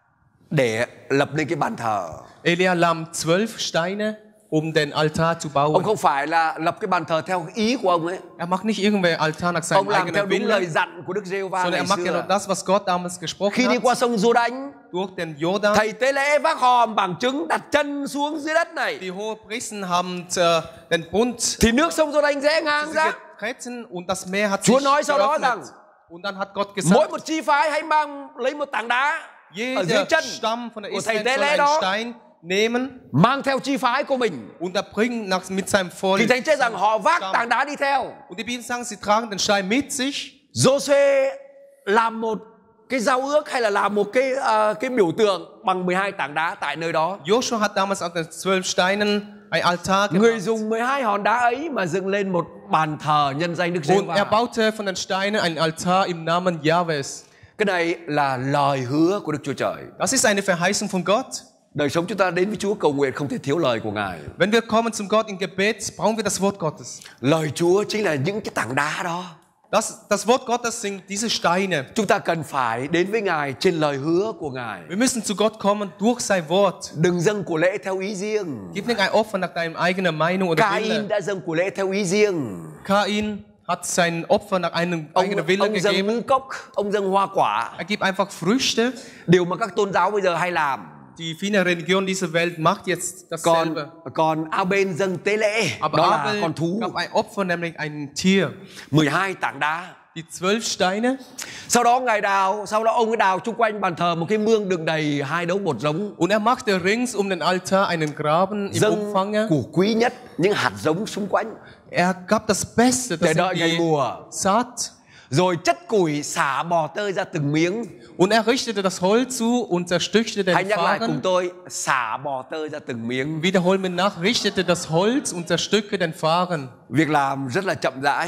để lập nên cái bàn thờ. Elia nahm zwölf Steine, um den Altar zu bauen. Ông không phải là lập cái bàn thờ theo ý của ông ấy. Er macht nicht irgendwelche Altar nach Ông seinem làm theo eigenen đúng lời Willen, dặn của Đức Giê-hô-va sondern ngày er macht xưa. genau das, was Gott damals gesprochen Khi đi hat. qua sông Giô-đanh, Durch den Jordan. thầy tế lễ vác hòm bằng chứng đặt chân xuống dưới đất này, Die Hohepriester haben äh, den Bund thì nước sông Giô-đanh rẽ ngang ra. getreten und das Meer hat Chúa sich nói sau đó geöffnet. rằng Und dann hat Gott mỗi gesagt, một chi phái hãy mang lấy một tảng đá ở dưới jeder chân Stamm von der của thầy Israel tế soll lễ einen đó, Stein nehmen mang theo chi phái của mình. und er bringen nach, mit seinem Volk. Thì thánh chết rằng họ vác tảng đá đi theo. Und die Bibel sagen, sie tragen den Stein mit sich. Giô-suê làm một cái giao ước hay là làm một cái uh, cái biểu tượng bằng mười hai tảng đá tại nơi đó. Joshua hat damals auf den zwölf Steinen ein Altar Người gemacht. dùng mười hai hòn đá ấy mà dựng lên một bàn thờ nhân danh Đức Und Giê-hô-va. er baute von den Steinen ein Altar im Namen Jahwes. Cái này là lời hứa của Đức Chúa Trời. Das ist eine Verheißung von Gott. Đời sống chúng ta đến với Chúa cầu nguyện không thể thiếu lời của Ngài. Wenn wir kommen zum Gott in Gebet, brauchen wir das Wort Gottes. Lời Chúa chính là những cái tảng đá đó. Das, das Wort Gottes sind diese Steine. Chúng ta cần phải đến với Ngài trên lời hứa của Ngài. Wir müssen zu Gott kommen durch sein Wort. Đừng dâng của lễ theo ý riêng. Gib nicht ein Opfer nach deiner eigenen Meinung oder Cain Wille. đã dâng của lễ theo ý riêng. Cain hat sein Opfer nach einem Ông, eigenen Willen ông dâng gegeben. ngũ cốc, ông dâng hoa quả. Er gibt einfach Früchte. Điều mà các tôn giáo bây giờ hay làm. Die viele Religionen dieser Welt macht jetzt Còn dasselbe. còn A-bên dâng tế lễ, Aber đó là Abel con thú. gab ein Opfer, nämlich ein Tier. mười hai tảng đá. Die zwölf Steine. Sau đó Ngài đào, sau đó ông ấy đào chung quanh bàn thờ một cái mương đựng đầy hai đấu bột giống. Und er machte rings um den Altar einen Graben im Dâng Umfang. củ quý nhất, những hạt giống xung quanh Er gab das Beste, để das đợi sind ngày die mùa. Saat. Rồi chất củi xả bò tơi ra từng miếng. Und er richtete das Holz zu und zerstückte Hãy den nhắc lại cùng Fahren. tôi, xả bò tơi ra từng miếng. Wiederhol mir nach, richtete das Holz und zerstücke den Fahren. Việc làm rất là chậm rãi.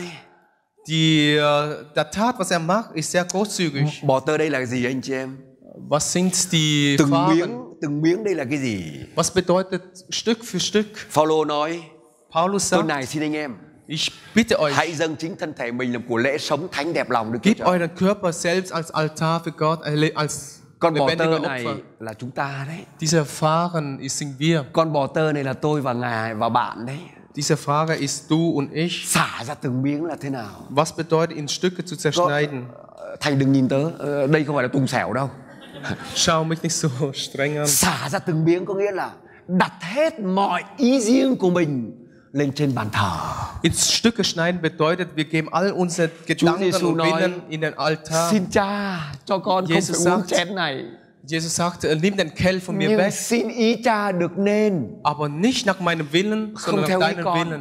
Die, äh, der Tat, was er macht, ist sehr großzügig. Bò tơi đây là gì anh chị em? Was sind die Từng Fahren? miếng, từng miếng đây là cái gì? Was bedeutet Stück für Stück? Phaolô nói, Paulus tôi sagt, này xin anh em, ich bitte euch, hãy dâng chính thân thể mình làm của lễ sống thánh đẹp lòng Đức Chúa gebt Trời. euren Körper selbst als Altar für Gott, als Con bò tơ lebendiger này Opfer. là chúng ta đấy. Dieser Fahren ist sind wir. Con bò tơ này là tôi và ngài và bạn đấy. Dieser Fahrer ist du und ich. Xả ra từng miếng là thế nào? Was bedeutet in Stücke zu zerschneiden? Thành đừng nhìn tớ, ờ, đây không phải là tùng xẻo đâu. Schau mich nicht so streng an. Xả ra từng miếng có nghĩa là đặt hết mọi ý riêng của mình lên trên bàn thờ. In Stücke schneiden bedeutet, wir geben all unsere Gedanken Giêsu und nói, Willen in den Altar. Xin Cha cho con không Jesus phải uống sagt, chén này, Jesus sagte, nimm den Kelch von mir nhưng weg, xin ý Cha được nên. aber nicht nach meinem Willen, Không sondern theo nach ý deinem con. Willen.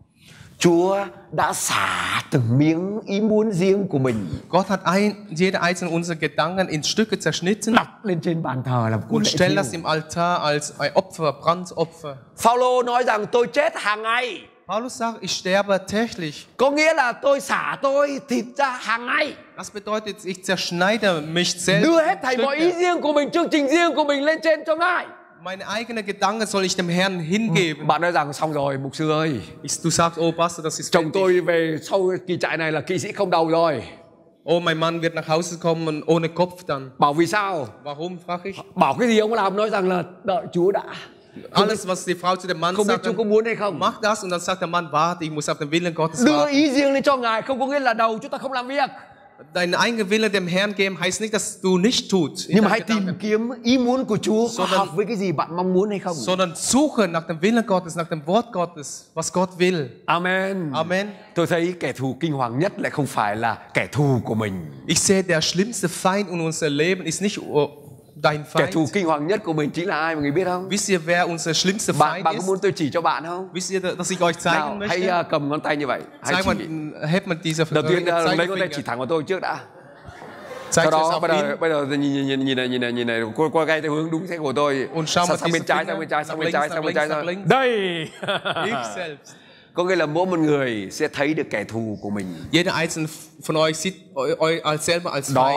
Chúa đã xả từng miếng ý muốn riêng của mình Gott hat ein, jede einzelne unserer Gedanken in Stücke zerschnitten đặt lên trên bàn thờ làm của und lễ stellt thiêu. das im Altar als ein Opfer, Brandopfer. Phaolô nói rằng tôi chết hàng ngày, Paulus sagt, ich sterbe täglich. có nghĩa là tôi xả tôi thịt ra hàng ngày, Das bedeutet, ich zerschneide mich selbst. đưa in hết thảy mọi ý Stücke. riêng của mình, chương trình riêng của mình lên trên cho Ngài. Meine eigenen Gedanken soll ich dem Herrn hingeben. Bạn nói rằng xong rồi mục sư ơi, Ich, du sagst, oh Pastor, das ist chồng fertig. tôi về sau kỳ trại này là kỵ sĩ không đầu rồi. Oh, mein Mann wird nach Hause kommen ohne Kopf dann. Bảo vì sao? Warum, frage ich. Bảo cái gì ông làm, nói rằng là đợi Chúa đã. Alles, was die Frau zu dem Mann Không biết sagt, Chúa có muốn hay không. mach das und dann sagt der Mann, warte, ich muss auf den Willen Gottes Đưa warten. ý riêng lên cho Ngài không có nghĩa là đầu chúng ta không làm việc, Deinen eigenen Willen dem Herrn geben heißt nicht, dass du nicht tut. in nhưng mà deinen hãy tìm Gedanken, kiếm ý muốn của Chúa có Sondern- hợp với cái gì bạn mong muốn hay không. sondern suche nach dem Willen Gottes, nach dem Wort Gottes, was Gott will. Amen. Amen. Tôi thấy kẻ thù kinh hoàng nhất lại không phải là kẻ thù của mình. Ich sehe, der schlimmste Feind in unser Leben ist nicht uh, dein Kẻ thù Feind. kinh hoàng nhất của mình chính là ai, mọi người biết không? Wisst ihr, wer unser schlimmster Bạn Feind bạn có ist? muốn tôi chỉ cho bạn không? Wisst ihr, dass ich euch zeigen Nào, hãy möchte? uh, cầm ngón tay như vậy. Hãy Zeig chỉ. mal, hebt man diese Đầu tiên uh, lấy ngón tay chỉ Zeigefinger. thẳng vào tôi trước đã. Zeigt Sau es đó auf bây giờ ihn. bây giờ nhìn nhìn nhìn này nhìn này nhìn này qua qua ngay theo hướng đúng thế của tôi. Und schau mal Sang, sang bên diese trái, Finger, sang bên trái, sang nach bên trái, links, sang nach bên trái. links, nach sang- links. Đây. Ich selbst. Có nghĩa là mỗi một người sẽ thấy được kẻ thù của mình. Jeder einzelne von euch sieht eu- euch als selber als Đó Feind.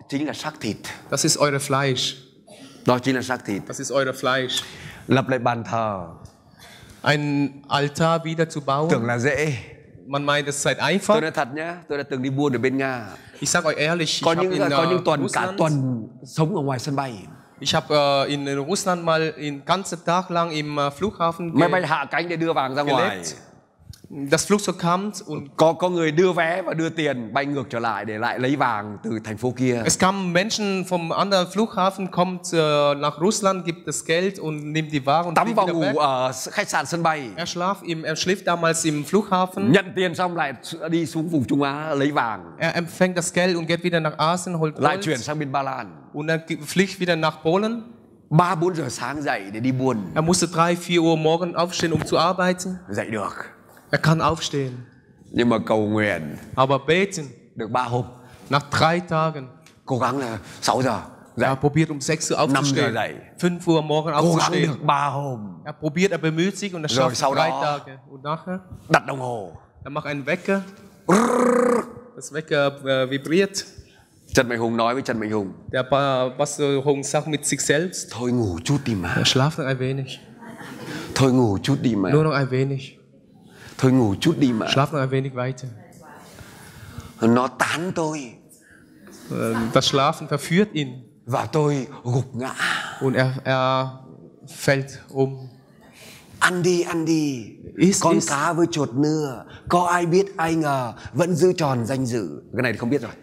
chính là xác thịt. Das ist eure Fleisch. Đó chính là xác thịt. Das ist eure Fleisch. Lập lại bàn thờ Ein Altar wieder zu bauen. tưởng là dễ. Man meint, es sei Tôi einfach. nói thật nhá, tôi đã từng đi buôn ở bên Nga. Ich sage euch ehrlich, ich Có habe những in có những äh, tuần cả Russland, tuần sống ở ngoài sân bay. ich habe äh, in Russland mal den ganzen Tag lang im äh, Flughafen Máy bay ge hạ cánh để đưa vàng ra ngoài. gelebt. Das Flugzeug kam und Có có người đưa vé và đưa tiền bay ngược trở lại để lại lấy vàng từ thành phố kia. es kamen Menschen vom anderen Flughafen, kommt äh, nach Russland, gibt das Geld und nimmt die Ware und Tắm fliegt vào wieder ngủ weg. ở khách sạn sân bay. Er schlaf im, er schläft damals im Flughafen. Nhận tiền xong lại đi xuống vùng Trung Á lấy vàng. Er empfängt das Geld und geht wieder nach Asien, holt Lại chuyển Gold sang bên Ba Lan. und dann ge- fliegt wieder nach Polen. Ba bốn giờ sáng dậy để đi buôn. Er musste drei, vier Uhr morgen aufstehen, um zu arbeiten. Dậy được. Er kann aufstehen, Nhưng mà cầu nguyện aber beten được ba hôm. nach drei Tagen. Cố gắng là sáu giờ dậy. Er probiert um sechs Uhr Năm giờ aufzustehen, dậy. fünf Uhr morgen Cố gắng aufzustehen. được ba hôm. Er probiert, er bemüht sich und er Rồi schafft sau drei đó- Tage. Und nachher, Đặt đồng hồ. er macht einen Wecker. Das Wecker äh, vibriert. Trần Mạnh Hùng nói với Trần Mạnh Hùng. Der ba Pastor Hong sagt mit sich selbst, Thôi ngủ chút đi mà. er schlaf noch ein wenig. Thôi ngủ chút đi mà. Nur noch ein wenig. Thôi ngủ chút đi mà. Schlaf noch ein wenig weiter. Nó tán tôi. Äh, Das Schlafen verführt ihn Và tôi gục ngã. und er, er fällt um. Ăn đi, ăn đi. Is, Con is. cá với chuột nưa. Có ai biết ai ngờ vẫn giữ tròn danh dự. Cái này thì không biết rồi.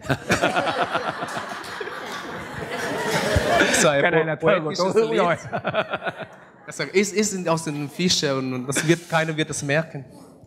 Sei Cái này là thơ của Tố poetisches Hữu rồi. Lied. Er sagt, is, is sind aus den Fische und das wird, keiner wird das merken.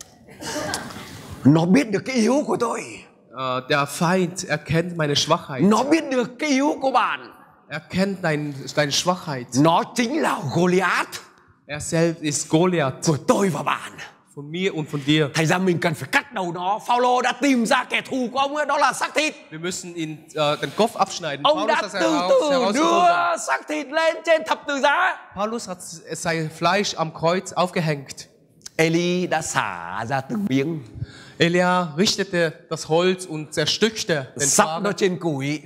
Nó biết được cái yếu của tôi. Äh, Der Feind erkennt meine Schwachheit. Nó biết được cái yếu của bạn. Er kennt dein, deine Schwachheit. Nó chính là Goliath Er selbst ist Goliath của tôi và bạn. von mir und von dir. Thành ra mình cần phải cắt đầu nó. Phaolô đã tìm ra kẻ thù của ông ấy, đó là xác thịt. Wir müssen ihn äh, den Kopf abschneiden. Ông Paulus đã hat từ heraus, từ herausgefunden. đưa xác thịt lên trên thập tự giá. Paulus hat sein Fleisch am Kreuz aufgehängt. Eli đã xả ra từng miếng, Elia richtete das Holz und zerstückte den sắp nó Faden, trên củi.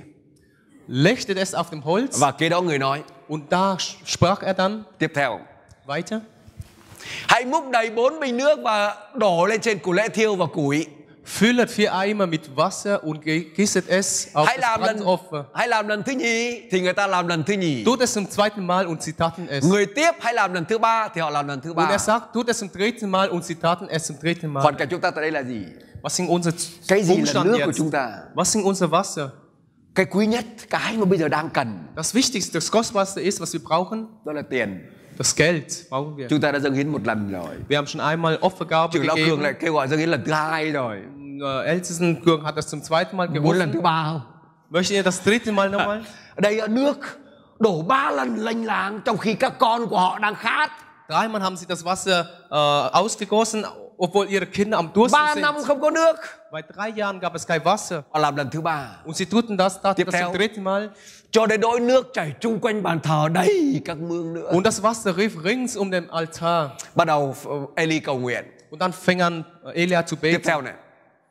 legte es auf dem Holz Và kế đó người nói und da sprach er dann tiếp theo: weiter. hãy múc đầy bốn bình nước và đổ lên trên củ lễ thiêu và củi. Füllet vier Eimer mit Wasser und gießet es auf Hãy das làm lần Brandopfer. hãy làm lần thứ nhì thì người ta làm lần thứ nhì. Tut es zum zweiten Mal und sie taten es. Người tiếp hãy làm lần thứ ba thì họ làm lần thứ Und ba. er sagt, tut es zum dritten Mal und sie taten es zum dritten Hoàn Mal. cảnh chúng ta tại đây là gì? Was sind unsere Cái gì là Umstand nước của jetzt? chúng ta? Was sind unser Wasser? Cái quý nhất, cái mà bây giờ đang cần, Das Wichtigste, das Kostbarste ist, was wir brauchen, đó là tiền. das Geld brauchen wir. Chúng ta đã dâng hiến một lần rồi. Wir haben schon einmal Opfergabe Trưởng lão Cường gegeben. lại kêu gọi dâng hiến lần thứ hai rồi. Äh, Ältestenbürger hat das zum zweiten Mal Muốn lần gerufen. thứ ba không? Möchtet ihr das dritte Mal nochmal? Ở đây ở nước đổ ba lần lênh láng trong khi các con của họ đang khát. Dreimal haben sie das Wasser äh, ausgegossen, obwohl ihre Kinder am Dursten Ba sind. năm không có nước. Bei drei Jahren gab es kein Wasser. Họ làm lần thứ ba. Und sie tuten das, taten Tiếp das theo. zum dritten Mal. Cho đến nỗi nước chảy chung quanh bàn thờ đầy các mương nữa. Und das Wasser rief rings um den Altar. Bắt đầu Eli cầu nguyện. Und dann fing an Elia zu Tiếp beten. theo này.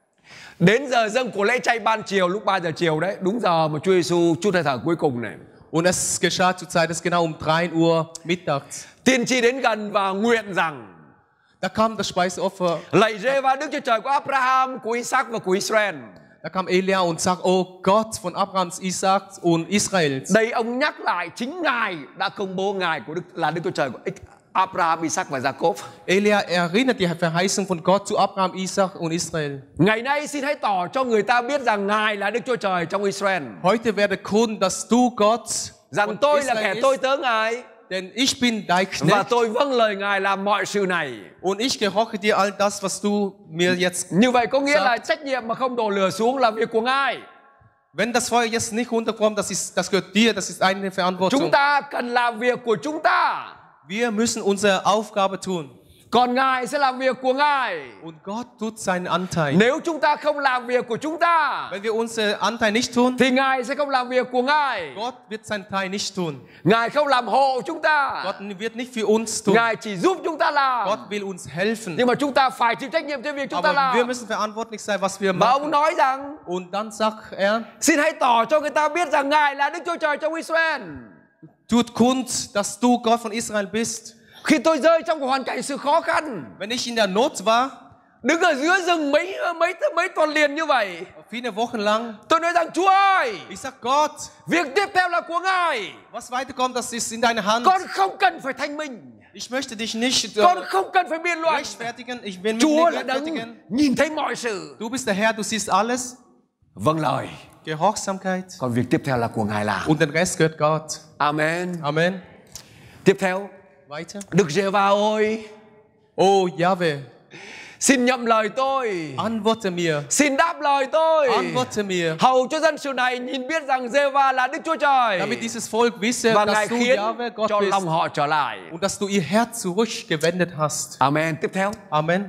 Đến giờ dâng của lễ chay ban chiều, lúc ba giờ chiều đấy, đúng giờ mà Chúa Giêsu chút hơi thở cuối cùng này. Und es geschah zur Zeit des genau um drei Uhr mittags. Tiên tri đến gần và nguyện rằng: Da kam das Speiseopfer. lạy Giê-hô-va Đức Chúa Trời của Abraham, của Isaac và của Israel. Da kam Elia und sagt, oh Gott von Abrahams, Isaaks und Israels. Đây ông nhắc lại chính Ngài đã công bố Ngài của Đức là Đức Chúa Trời của Abraham, Isaac và Jacob. Elia erinnert die Verheißung von Gott zu Abraham, Isaac und Israel. Ngày nay xin hãy tỏ cho người ta biết rằng Ngài là Đức Chúa Trời trong Israel. Heute werde kund, dass du Gott Rằng von tôi là kẻ Israel tôi bist, tớ Ngài denn ich bin dein và Knecht tôi vâng lời Ngài làm mọi sự này. und ich gehorche dir all das, was du mir jetzt... Như vậy có nghĩa Sao? là trách nhiệm mà không đổ lửa xuống là việc của Ngài. Wenn das Feuer jetzt nicht runterkommt, das, ist, das gehört dir, das ist eine Verantwortung. Chúng ta cần làm việc của chúng ta. Wir müssen unsere Aufgabe tun. Còn Ngài sẽ làm việc của Ngài. Und Gott tut seinen Anteil. Nếu chúng ta không làm việc của chúng ta, Wenn wir unseren Anteil nicht tun, thì Ngài sẽ không làm việc của Ngài. Gott wird seinen Teil nicht tun. Ngài không làm hộ chúng ta. Gott wird nicht für uns tun. Ngài chỉ giúp chúng ta làm. Gott will uns helfen. Nhưng mà chúng ta phải chịu trách nhiệm cho việc chúng ta Aber wir làm. müssen verantwortlich sein, was wir Và ông machen. nói rằng, Und dann sagt er, xin hãy tỏ cho người ta biết rằng Ngài là Đức Chúa Trời trong Israel. tut kund, dass du Gott von Israel bist. Khi tôi rơi trong một hoàn cảnh sự khó khăn, Wenn ich in der Not war, đứng ở giữa rừng mấy mấy mấy tuần liền như vậy, viele Wochen lang, tôi nói rằng Chúa ơi, ich sag Gott, việc tiếp theo là của Ngài. was weiterkommt, das ist in deiner Hand. Con không cần phải thanh minh, Ich möchte dich nicht con äh, không cần phải biện luận. rechtfertigen. Ich will mich Chúa nicht là đấng rechtfertigen. nhìn thấy mọi sự. Du bist der Herr, du siehst alles. Vâng lời. Gehorsamkeit. Còn việc tiếp theo là của Ngài làm. Und den Rest gehört Gott. Amen. Amen. Tiếp theo, Weiter. Đức Giê-va ơi, Oh Jahwe, xin nhậm lời tôi, antworte mir. xin đáp lời tôi, Antworte mir. hầu cho dân sự này nhìn biết rằng Giê-va là Đức Chúa Trời, Damit dieses Volk wisse, và Ngài dass du khiến Jahwe Gott cho bist. lòng họ trở lại. Und dass du ihr Herz zurückgewendet hast. Amen. Tiếp theo, Amen.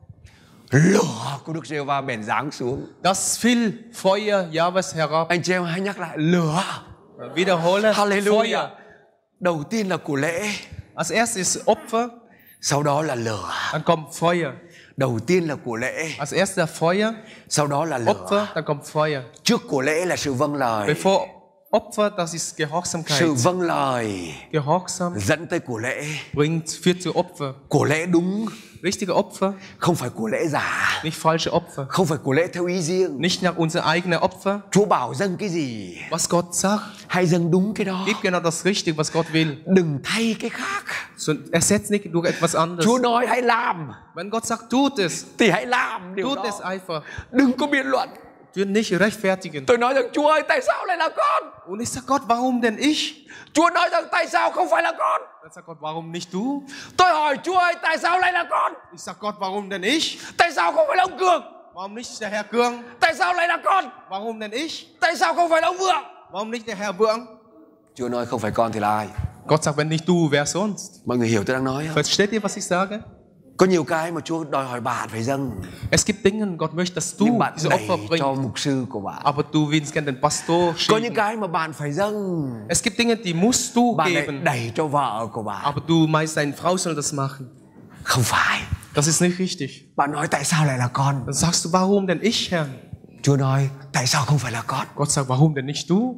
lửa của Đức Giê-va bèn giáng xuống. Das fiel Feuer Jahwes herab. Anh chị em hãy nhắc lại, lửa. Wiederhole. Hallelujah. Feuer. Đầu tiên là của lễ, Als erstes ist Opfer, sau đó là lửa. dann kommt Feuer. Đầu tiên là của lễ, Als erstes Feuer, sau đó là lửa. Opfer, dann kommt Feuer. Trước của lễ là sự vâng lời. Bevor Opfer, das ist Gehorsamkeit. Sự vâng lời Gehorsam dẫn tới của lễ. bringt, führt zu Opfer. Của lễ đúng, Richtige Opfer, không phải của lễ giả, nicht falsche Opfer. không phải của lễ theo ý riêng. Nicht nach unser eigener Opfer. Chúa bảo dâng cái gì, Was Gott sagt, hãy dâng đúng cái đó. gib genau das Richtige, was Gott will. Đừng thay cái khác. So, ersetzt nicht durch etwas anderes. Chúa nói hãy làm Wenn Gott sagt, tut es, thì hãy làm điều tut đó. es einfach. Đừng có biện luận. Du nicht rechtfertigen. Tôi nói rằng Chúa ơi, tại sao lại là con? Und ich sag Gott, warum denn ich? Chúa nói rằng tại sao không phải là con? Dann sagt Gott, warum nicht du? Tôi hỏi Chúa ơi, tại sao lại là con? Ich sag Gott, warum denn ich? Tại sao không phải là ông Cường? Warum nicht der Herr Gürng? Tại sao lại là con? Warum denn ich? Tại sao không phải là ông Vượng? Warum nicht der Herr Wurm? Chúa nói không phải con thì là ai? Gott sagt, wenn nicht du, wer sonst? Mọi người hiểu tôi đang nói không? Versteht ihr, was ich sage? Có nhiều cái mà Chúa đòi hỏi bạn phải dâng, Es gibt Dinge, Gott möchte, dass nhưng du bạn diese đẩy Opfer cho bringst. mục sư của bạn. Aber du willst gerne den Pastor Có những schieben. cái mà bạn phải dâng, Es gibt Dinge, die musst du bạn lại geben. đẩy cho vợ của bạn. Aber du meinst, deine Frau soll das machen. Không phải. Das ist nicht richtig. Bạn nói tại sao lại là con? Dann sagst du, warum denn ich, Herr? Chúa nói tại sao không phải là con? Gott sagt, warum denn nicht du?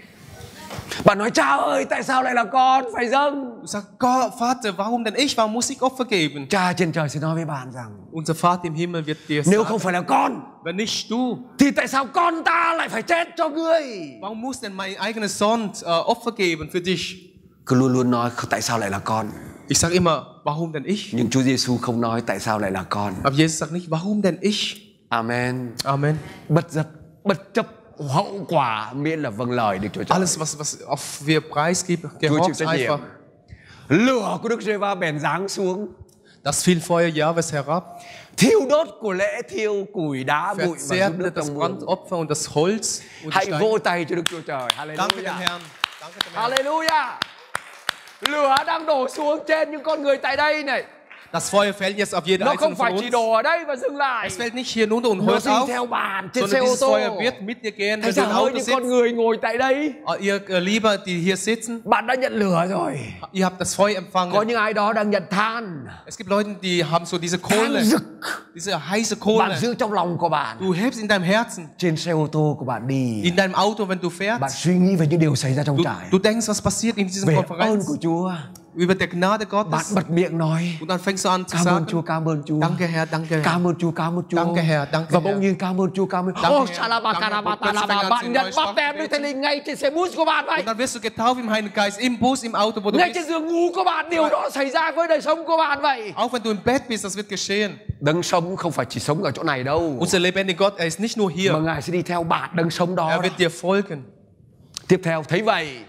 Bạn nói cha ơi, tại sao lại là con phải dâng? Du sagst, Gott, Vater, warum denn ich? Warum muss ich Opfer geben? Cha trên trời sẽ nói với bạn rằng Unser Vater im Himmel wird dir nếu sagen, không phải là con wenn nicht du, thì tại sao con ta lại phải chết cho ngươi? warum muss denn mein eigener Sohn äh, Opfer geben für dich? Cứ luôn luôn nói tại sao lại là con. Ich sage immer, warum denn ich? Nhưng Chúa Giêsu không nói tại sao lại là con. Aber Jesus sagt nicht, warum denn ich? Amen. Amen. Bất chấp bất chấp hậu quả miễn là vâng lời Đức Chúa Trời. Alles, was, was auf wir preisgeben, Chúa chịu gehorcht trách nhiệm. einfach. Lửa của Đức Giê-va bèn giáng xuống, Das fiel Feuer Jahwes herab, thiêu đốt của lễ, thiêu củi đá bụi và giúp verzehrte nước das trong mương. Brandopfer und das Holz und die Hãy Steine. vỗ tay cho Đức Chúa Trời. Danke dem Hallelujah. Herrn. Danke dem Herrn. Hallelujah. Lửa đang đổ xuống trên những con người tại đây này. Das Feuer fällt jetzt auf jeden Nó einzelnen không phải von chỉ uns. đổ ở đây và dừng lại. Es fällt nicht hier runter und Nó hört đi auf, theo bạn trên xe sondern ô dieses tô. Feuer wird mit dir gehen, Thấy wenn du sao im ơi, Auto những con sitzt. người ngồi tại đây, Oh, ihr äh, Lieber, die hier sitzen, bạn đã nhận lửa rồi. ihr habt das Feuer Có empfangen. những ai đó đang nhận than, Es gibt Leute, die haben so diese than Kohle, rực. diese heiße Bạn Kohle. giữ trong lòng của bạn. Du hebst in deinem Herzen, Trên xe ô tô của bạn đi, in deinem Auto, wenn du bạn fährst. suy nghĩ về những điều xảy ra trong Du, trại, du denkst, was passiert in diesem về ơn Konferenz, của Chúa. über der Gnade Bạn Gottes. bật miệng nói Und dann fängst du an zu cảm ơn sagen, Chúa, cảm ơn Chúa, Danke Herr, danke Herr. cảm ơn Chúa, cảm ơn Chúa. Danke Herr, danke Và Herr. bỗng nhiên cảm ơn Chúa, cảm ơn. Danke Oh, Herr, Shalabakarabata, danke Herr. bạn nhận Plötzlich bắp tem Đức Thánh Linh ngay trên xe bus của bạn vậy. Und dann wirst du getauft im Heiligen Geist, im Bus, im Auto, wo du Ngay bist. trên giường ngủ của bạn, điều đó xảy ra với đời sống của bạn vậy. Auch wenn du im Bett bist, das wird geschehen. Đấng sống không phải chỉ sống ở chỗ này đâu, Unser lebendiger Gott, er ist nicht nur mà hier, Ngài sẽ đi theo bạn đấng sống đó. er wird dir folgen. Tiếp theo thấy vậy,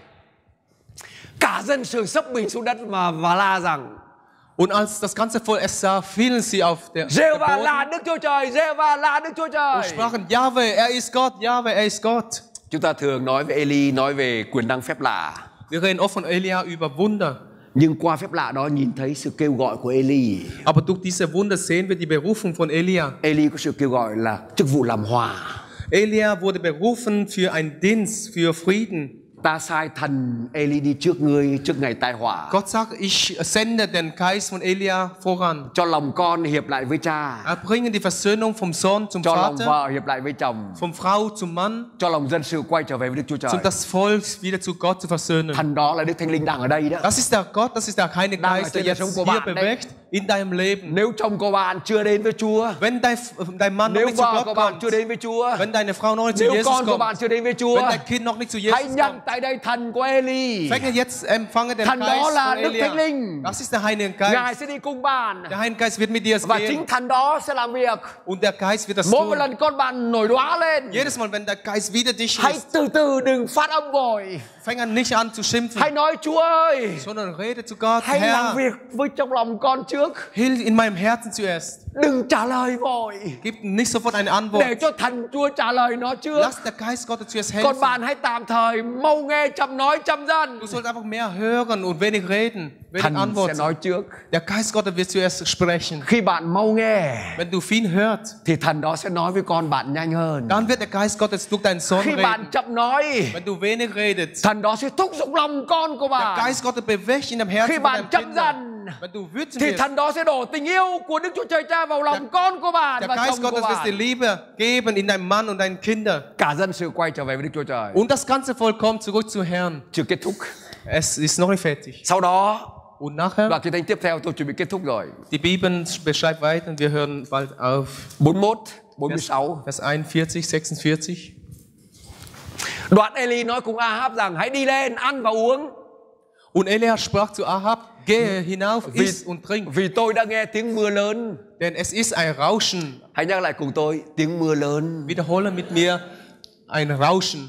cả dân sự sấp mình xuống đất và và la rằng Und als das ganze Volk es sah, fielen sie auf der der Giê-va Boden là Đức Chúa Trời, Giê-va là Đức Chúa und Trời. sprachen, Jahwe, er ist Gott, Jahwe, er ist Gott. Chúng ta thường nói về Eli, nói về quyền năng phép lạ. Wir reden oft von Elia über Wunder. Nhưng qua phép lạ đó nhìn thấy sự kêu gọi của Eli. Aber durch diese Wunder sehen wir die Berufung von Elia. Eli có sự kêu gọi là chức vụ làm hòa. Elia wurde berufen für einen Dienst, für Frieden. Ta sai thần Eli đi trước ngươi trước ngày tai họa. Gott sagt, ich sende den Geist von Elia voran. Cho lòng con hiệp lại với cha. Er bringe die Versöhnung vom Sohn zum Cho lòng Vater, vợ hiệp lại với chồng. vom Frau zum Mann, Cho lòng dân sự quay trở về với Đức Chúa Trời. um das Volk wieder zu Gott zu versöhnen. Thần đó là Đức Thánh Linh đang ở đây đó. Das ist der Gott, das ist der Heilige Đang ở Geist, trên der đời jetzt sống của hier bạn đấy. bewegt in deinem Leben. Nếu chồng của bạn chưa đến với Chúa, Wenn dein, dein Mann noch nếu nicht zu vợ Gott của bạn kommt, chưa đến với Chúa, wenn deine Frau noch nicht zu nếu Jesus con của kommt, bạn chưa đến với Chúa, wenn dein Kind noch nicht zu hãy Jesus nhận kommt, tại đây thần của Eli. fänge jetzt, empfange den Thần đó Geist là von Đức Thánh Elia. Linh. Das ist der Heilige Ngài Geist. sẽ đi cùng bạn Der Heilige Geist wird mit dir và gehen chính thần đó sẽ làm việc. und der Geist wird das Mỗi một tun. lần con bạn nổi đoá lên, Jedes Mal, wenn der Geist wider dich hãy ist, từ từ đừng phát âm vội. fäng an nicht an zu schimpfen, Hãy nói Chúa ơi, sondern rede zu Gott, hãy làm Herr, việc với trong lòng con trước. hilf in meinem Herzen zuerst. Đừng trả lời vội. Gib nicht sofort eine Để Antwort. cho thần Chúa trả lời nó trước. Lass der Geist Gottes zuerst Còn helfen. bạn hãy tạm thời mau nghe chậm nói chậm dân. Du sollst einfach mehr hören und wenig reden, wenig Thần sẽ antworten. nói trước. Der Geist Gottes wird zuerst sprechen. Khi bạn mau nghe Wenn du viel hört, thì thần đó sẽ nói với con bạn nhanh hơn. dann wird der Geist Gottes durch deinen Sohn Khi bạn reden. chậm nói, Wenn du wenig redest, thần đó sẽ thúc giục lòng con của der bạn. Geist Gottes bewegt in deinem Herzen Khi von bạn deinem chậm Kind. dần, Wenn du wütend thì wirst, thần đó sẽ đổ tình yêu của Đức Chúa Trời Cha vào lòng con của bạn der và Geist chồng của Gottes wird die bạn. Liebe geben in deinem Mann und deinen Kinder. Cả dân sự quay trở về với Đức Chúa Trời. Und das ganze Volk kommt zurück zu Herrn. Chưa kết thúc. Es ist noch nicht fertig. Sau đó, Und nachher, đoạn kinh thánh tiếp theo tôi chuẩn bị kết thúc rồi. die Bibel beschreibt weiter und wir hören bald auf. bốn mươi mốt, bốn mươi Vers, sáu. Vers einundvierzig, sechsundvierzig. Đoạn Eli nói cùng Ahab rằng hãy đi lên, ăn và uống. Und Elia sprach zu Ahab, gehe hinauf, Vì, iss und trink, vì tôi đã nghe tiếng mưa lớn. denn es ist ein Rauschen. Hãy nhắc lại cùng tôi, tiếng mưa lớn. Wiederhole mit mir, ein Rauschen.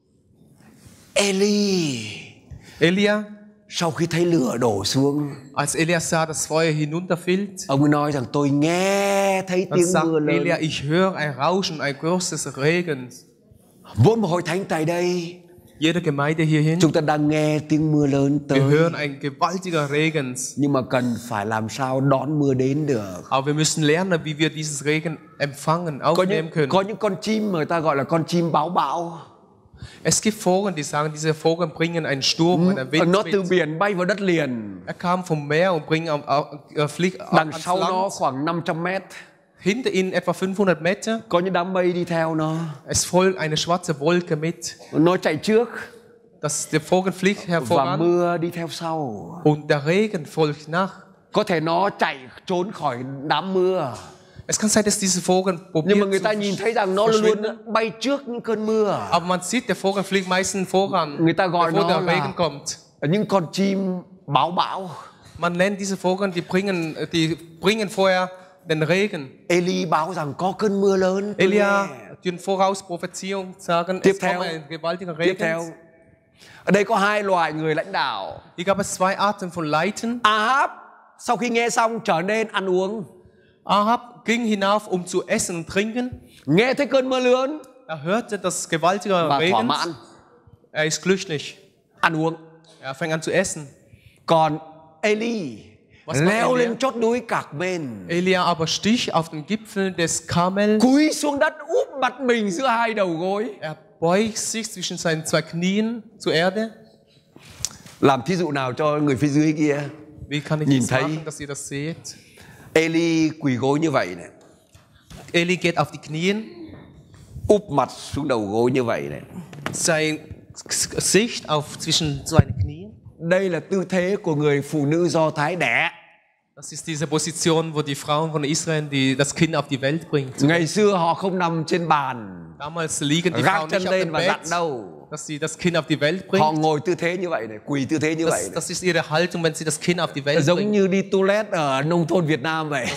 Eli, Elia, sau khi thấy lửa đổ xuống, als Elia sah, das Feuer hinunterfällt, ông ấy nói rằng tôi nghe thấy dann tiếng sagt mưa lớn. Elia, ich höre ein Rauschen, ein großes Regen. Mỗi một hội thánh tại đây, Jede Gemeinde hierhin, chúng ta đang nghe tiếng mưa lớn tới. wir hören ein gewaltiger Regen. Nhưng mà cần phải làm sao đón mưa đến được. Aber wir müssen lernen, wie wir dieses Regen empfangen, Có aufnehmen những, können. có những con chim mà người ta gọi là con chim báo bão. Es gibt Vogel, die sagen, diese Vogel bringen einen Sturm, einen Wind Nó từ mit. biển bay vào đất liền. Er kam vom Meer und bringt am, au- äh, fliegt Đằng ans sau nó Land. khoảng năm trăm mét. Hinter ihnen etwa fünfhundert Meter. Có những đám mây đi theo nó. Es folgt eine schwarze Wolke mit. Nó chạy trước Das, der Vogel fliegt và hervoran mưa đi theo sau. und der Regen folgt nach. Có thể nó chạy trốn khỏi đám mưa. Es kann sein, dass dieser Vogel Nhưng mà probiert người ta zu nhìn thấy rằng nó luôn verschwinden. luôn bay trước những cơn mưa. Aber man sieht, der Vogel fliegt meistens voran, Người ta gọi bevor nó der là Regen kommt. những con chim báo bão. Man nennt diese Vogel, die bringen, die bringen vorher den Regen. Eli báo rằng có cơn mưa lớn. tôi Elia, nghe. die Vorausprophezeiung sagen, Tiếp es kommt theo. ein gewaltiger Tiếp theo, Regen. ở đây có hai loại người lãnh đạo. Hier gab es zwei Arten von Leiten. Ahab sau khi nghe xong trở nên ăn uống. Ahab ging hinauf, um zu essen und trinken. Nghe thấy cơn mưa lớn Er hörte das gewaltige và thỏa Regen. mãn. Er ist glücklich. Ăn uống. Er fängt an zu essen. Còn Eli Was macht leo Elia? lên chót núi Carmel, Elia aber stich auf den Gipfel des Karmel. cúi xuống đất úp mặt mình giữa hai đầu gối. Er beugt sich zwischen seinen zwei Knien zur Erde. Làm thí dụ nào cho người phía dưới kia. Wie kann ich Nhìn das thấy. machen, dass ihr das seht? Eli quỳ gối như vậy này, Eli geht auf die Knien. úp mặt xuống đầu gối như vậy này. Sein Gesicht auf zwischen seinen Knien. Đây là tư thế của người phụ nữ Do Thái đẻ. Das ist diese Position, wo die Frauen von Israel die das Kind auf die Welt bringen. Ngày xưa họ không nằm trên bàn Damals liegen die gác Frauen chân nicht auf lên dem và dặn Bett, đâu. dass sie das Kind auf die Welt Họ bringen. ngồi tư thế như vậy này, quỳ tư thế như vậy Das, này. das ist ihre Haltung, wenn sie das Kind auf die Welt Giống bringen. như đi toilet ở nông thôn Việt Nam vậy.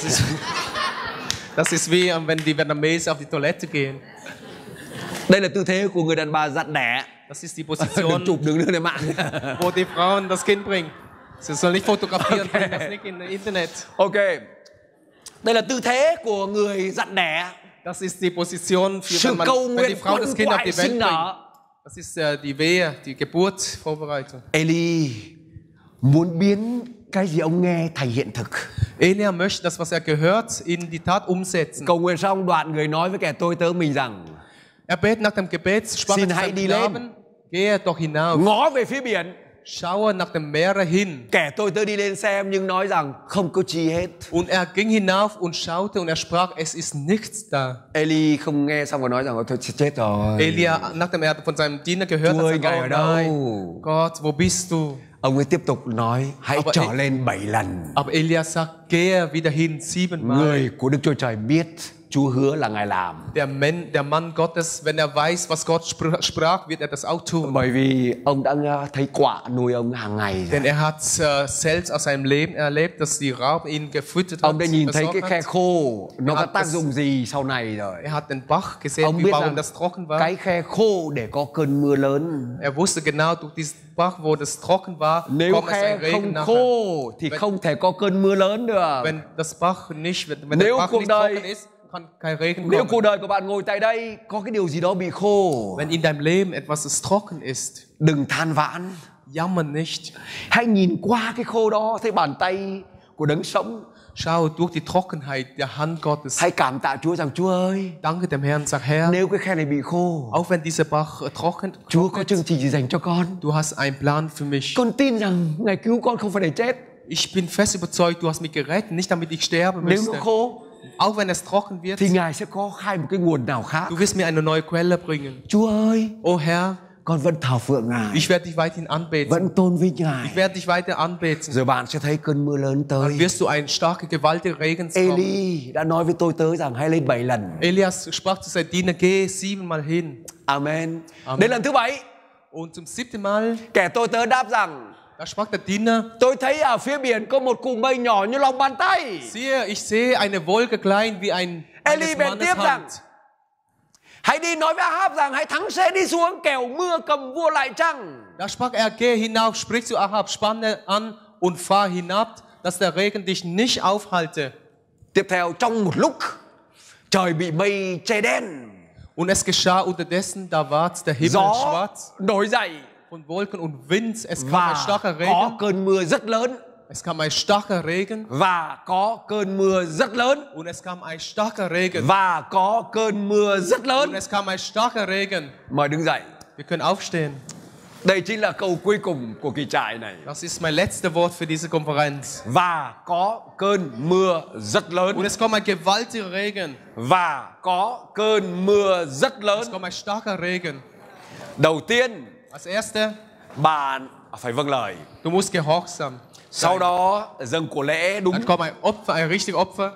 Das ist wie ähm, wenn die Vietnamesen auf die Toilette gehen. Đây là tư thế của người đàn bà dặn đẻ. Das ist die Đừng Position, chụp, đừng đưa lên mạng. wo die Frauen das Kind bringen. Sie sollen nicht fotografieren, bringen das nicht in das Internet. Ok. Đây là tư thế của người dặn đẻ. Das ist die Position, für, Sự wenn, man, cầu wenn die nguyện Frau das quấn Kind auf quại die sinh Welt nở. bringt. Das ist äh, die Wehe, die Geburtsvorbereitung. Eli muốn biến cái gì ông nghe thành hiện thực. Elia möchte das, was er gehört, in die Tat umsetzen. Cầu nguyện xong đoạn người nói với kẻ tôi tớ mình rằng Er bet nach dem Gebet, sprach Xin er zu hãy seinem đi lên. Knaben, gehe doch hinauf, ngó về phía biển. schaue nach dem Meere hin. Kẻ tôi tớ đi lên xem nhưng nói rằng không có chi hết. Und er ging hinauf und schaute und er sprach, es ist nichts da. Eli không nghe xong rồi nói rằng tôi chết rồi. Elia, nachdem er von seinem Diener gehört Chúa hat, ơi, sagt, Ngài oh ở đâu? nein, Gott, wo bist du? Ông ấy tiếp tục nói hãy Aber trở E- lên bảy lần. Aber Elia sagt, gehe wieder hin siebenmal. Người của Đức Chúa Trời biết Chúa hứa là Ngài làm. Der Mann, der Mann Gottes, wenn er weiß, was Gott spr- sprach, wird er das auch tun. Bởi vì ông đã thấy quả nuôi ông hàng ngày. Denn er hat uh, selbst aus seinem Leben erlebt, dass die Raupen ihn gefüttert hat. Ông đã nhìn thấy cái versorgt khe hat. khô nó có Hat tác das- dụng gì sau này rồi. Er hat den Bach gesehen, Ông wie biết warum rằng das trocken war. cái khe khô để có cơn mưa lớn. Er wusste genau, durch diesen Bach, wo das trocken war, Nếu kommt es khe ein Regen không nachher. khô thì không thể có cơn mưa lớn được. Wenn das Bach nicht, wenn, wenn Nếu der Bach cuộc nicht đời- trocken ist, kann kein Regen Nếu kommen. cuộc đời của bạn ngồi tại đây có cái điều gì đó bị khô, Wenn in deinem Leben etwas ist trocken ist, đừng than vãn. jammer nicht. Hãy nhìn qua cái khô đó thấy bàn tay của đấng sống. Schau durch die Trockenheit der Hand Gottes. Hãy cảm tạ Chúa rằng Chúa ơi, Danke dem Herrn, sag Herr, nếu cái khe này bị khô, auch wenn dieser Bach äh, trocken Chúa có chương trình gì dành cho con. du hast einen Plan für mich. Con tin rằng Ngài cứu con không phải để chết. Ich bin fest überzeugt, du hast mich gerettet, nicht damit ich sterben Nếu müsste. nó khô Auch wenn es trocken wird, thì Ngài sẽ có khai một cái nguồn nào khác. du wirst mir eine neue Quelle bringen. Chúa ơi, Oh Herr, con vẫn thờ phượng Ngài, ich werde dich weiterhin anbeten. vẫn tôn vinh Ngài. Ich werde dich weiter anbeten. Rồi bạn sẽ thấy cơn mưa lớn Dann tới. wirst du einen starken, gewaltigen Regen kommen. Eli đã nói với tôi tớ rằng hãy lên bảy lần. Elias sprach zu seinem Diener, geh siebenmal hin. Amen. Amen. Đến lần thứ bảy, Und zum siebten Mal, kẻ tôi tớ đáp rằng da sprach der Diener, tôi thấy ở phía biển có một cụm mây nhỏ như lòng bàn tay. siehe, ich sehe eine Wolke klein wie ein Eli eines bèn Mannes tiếp rằng Hand. hãy đi nói với Ahab rằng hãy thắng xe đi xuống kẻo mưa cầm vua lại chăng. Da sprach er, geh hinauf, sprich zu Ahab, spanne an und fahr hinab, dass der Regen dich nicht aufhalte. Tiếp theo trong một lúc trời bị mây che đen, Und es geschah unterdessen, da ward der Himmel gió schwarz nổi dậy von Wolken und Wind, es kam và ein starker có Regen, cơn mưa rất lớn. es kam ein starker Regen Và có cơn mưa rất lớn. und es kam ein starker Regen Và có cơn mưa rất und lớn. es kam ein starker Regen. Mời đứng dậy. Wir können aufstehen. Đây chính là câu cuối cùng của kỳ trại này. Das ist mein letztes Wort für diese Konferenz. Và có cơn mưa rất Und lớn. es kommt ein gewaltiger Regen. Và có cơn mưa rất lớn. Es kommt ein starker Regen. Đầu tiên, Als erste, bạn phải vâng lời. du musst gehorsam Sau sein. đó dâng của lễ đúng. Dann kommt ein Opfer, ein richtiges Opfer.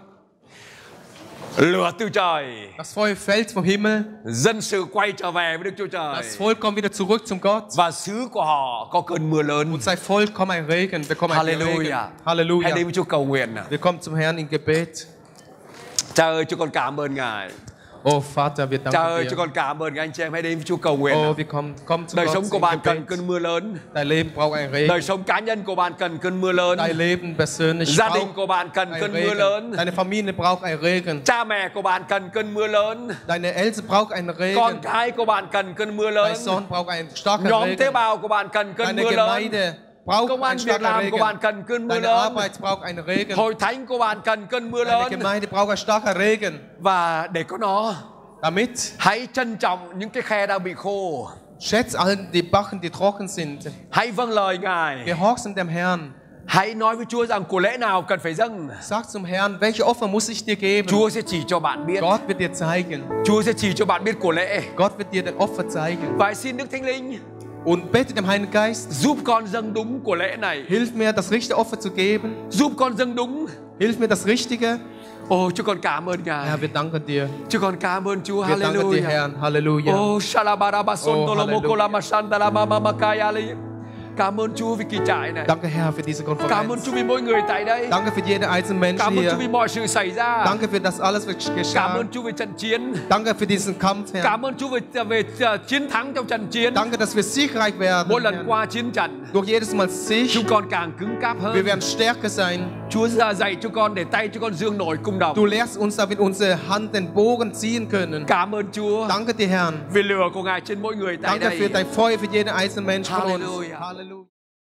Lửa từ trời. Das Feuer fällt vom Himmel. Dân sự quay trở về với Đức Chúa Trời. Das Volk kommt wieder zurück zum Gott. Và xứ của họ có cơn mưa lớn. Und sein Volk kommt ein Regen, bekommt ein Regen. Hallelujah. Hãy Halleluja. đi với Chúa cầu nguyện nào. Wir kommen zum Herrn in Gebet. Cha ơi, chúng con cảm ơn Ngài. Oh Vater, wir Cha danken ơi, dir. chúng con cảm ơn Ngài. Anh chị em hãy đến với Chúa cầu nguyện nào. Oh, wir kommen, kommen zu Đời Gott sống của in bạn cần Gebet. cơn mưa lớn. Dein Leben braucht ein Regen. Đời sống cá nhân của bạn cần cơn mưa lớn. Dein Leben persönlich Gia đình braucht của bạn cần ein cơn mưa Regen. lớn. Deine Familie braucht ein Regen. Cha mẹ của bạn cần cơn mưa lớn. Deine Eltern braucht ein Con Regen. cái của bạn cần cơn mưa Dein lớn. Sohn braucht ein starker Nhóm tế Regen. bào của bạn cần cơn Deine mưa lớn. Gemeinde braucht Công an ein việc starker làm của Regen. bạn cần cơn mưa Deine lớn. Arbeit braucht ein Regen. Hội thánh của bạn cần cơn mưa Deine lớn. Gemeinde braucht ein starker Regen. Và để có nó, Damit hãy trân trọng những cái khe đang bị khô. schätzt allen die Bachen, die trocken sind. Hãy vâng lời Ngài. Gehorsam dem Herrn. Hãy nói với Chúa rằng của lễ nào cần phải dâng. Sag zum Herrn, welche Opfer muss ich dir geben? Chúa sẽ chỉ cho bạn biết. Gott wird dir zeigen. Chúa sẽ chỉ cho bạn biết của lễ. Gott wird dir den Opfer zeigen. Và xin Đức Thánh Linh Und bete dem Heiligen Geist, giúp con dâng đúng của lễ này. hilf mir, das richtige Opfer zu geben. Giúp con dâng đúng. Hilf mir, das Richtige. Ồ, chúng con cảm ơn Ngài. Herr, wir danken dir. Chúng con cảm ơn Chúa. Wir danken dir, Hallelujah. Herr. Halleluja. Ồ, Shalabarabason Oh, Tolomokolama Shantalama Makayali. Cảm ơn Chúa vì kỳ trại này. Danke, Herr, für diese Cảm ơn Konferenz. Chúa vì mỗi người tại đây. Danke für jeden einzelnen Menschen Cảm ơn Chúa hier. vì mọi sự xảy ra. Danke für das alles, was Cảm geschah. ơn Chúa vì trận chiến. Danke für diesen Kampf, Herr. Cảm ơn Chúa về, về uh, chiến thắng trong trận chiến. Danke, dass wir siegreich werden. Mỗi lần Herr. qua chiến trận, Durch jedes Mal Sieg. chúng con càng cứng cáp Wir hơn. werden stärker sein. Chúa ra dạy cho con để tay cho con dương nổi cung đồng. Du lehrst uns, damit unsere Hand den Bogen ziehen können. Cảm ơn Chúa Danke dir, Herr. vì lửa của Ngài trên mỗi người tại Danke đây. für dein Feuer, für jeden einzelnen Menschen von uns. Halleluja. Halleluja.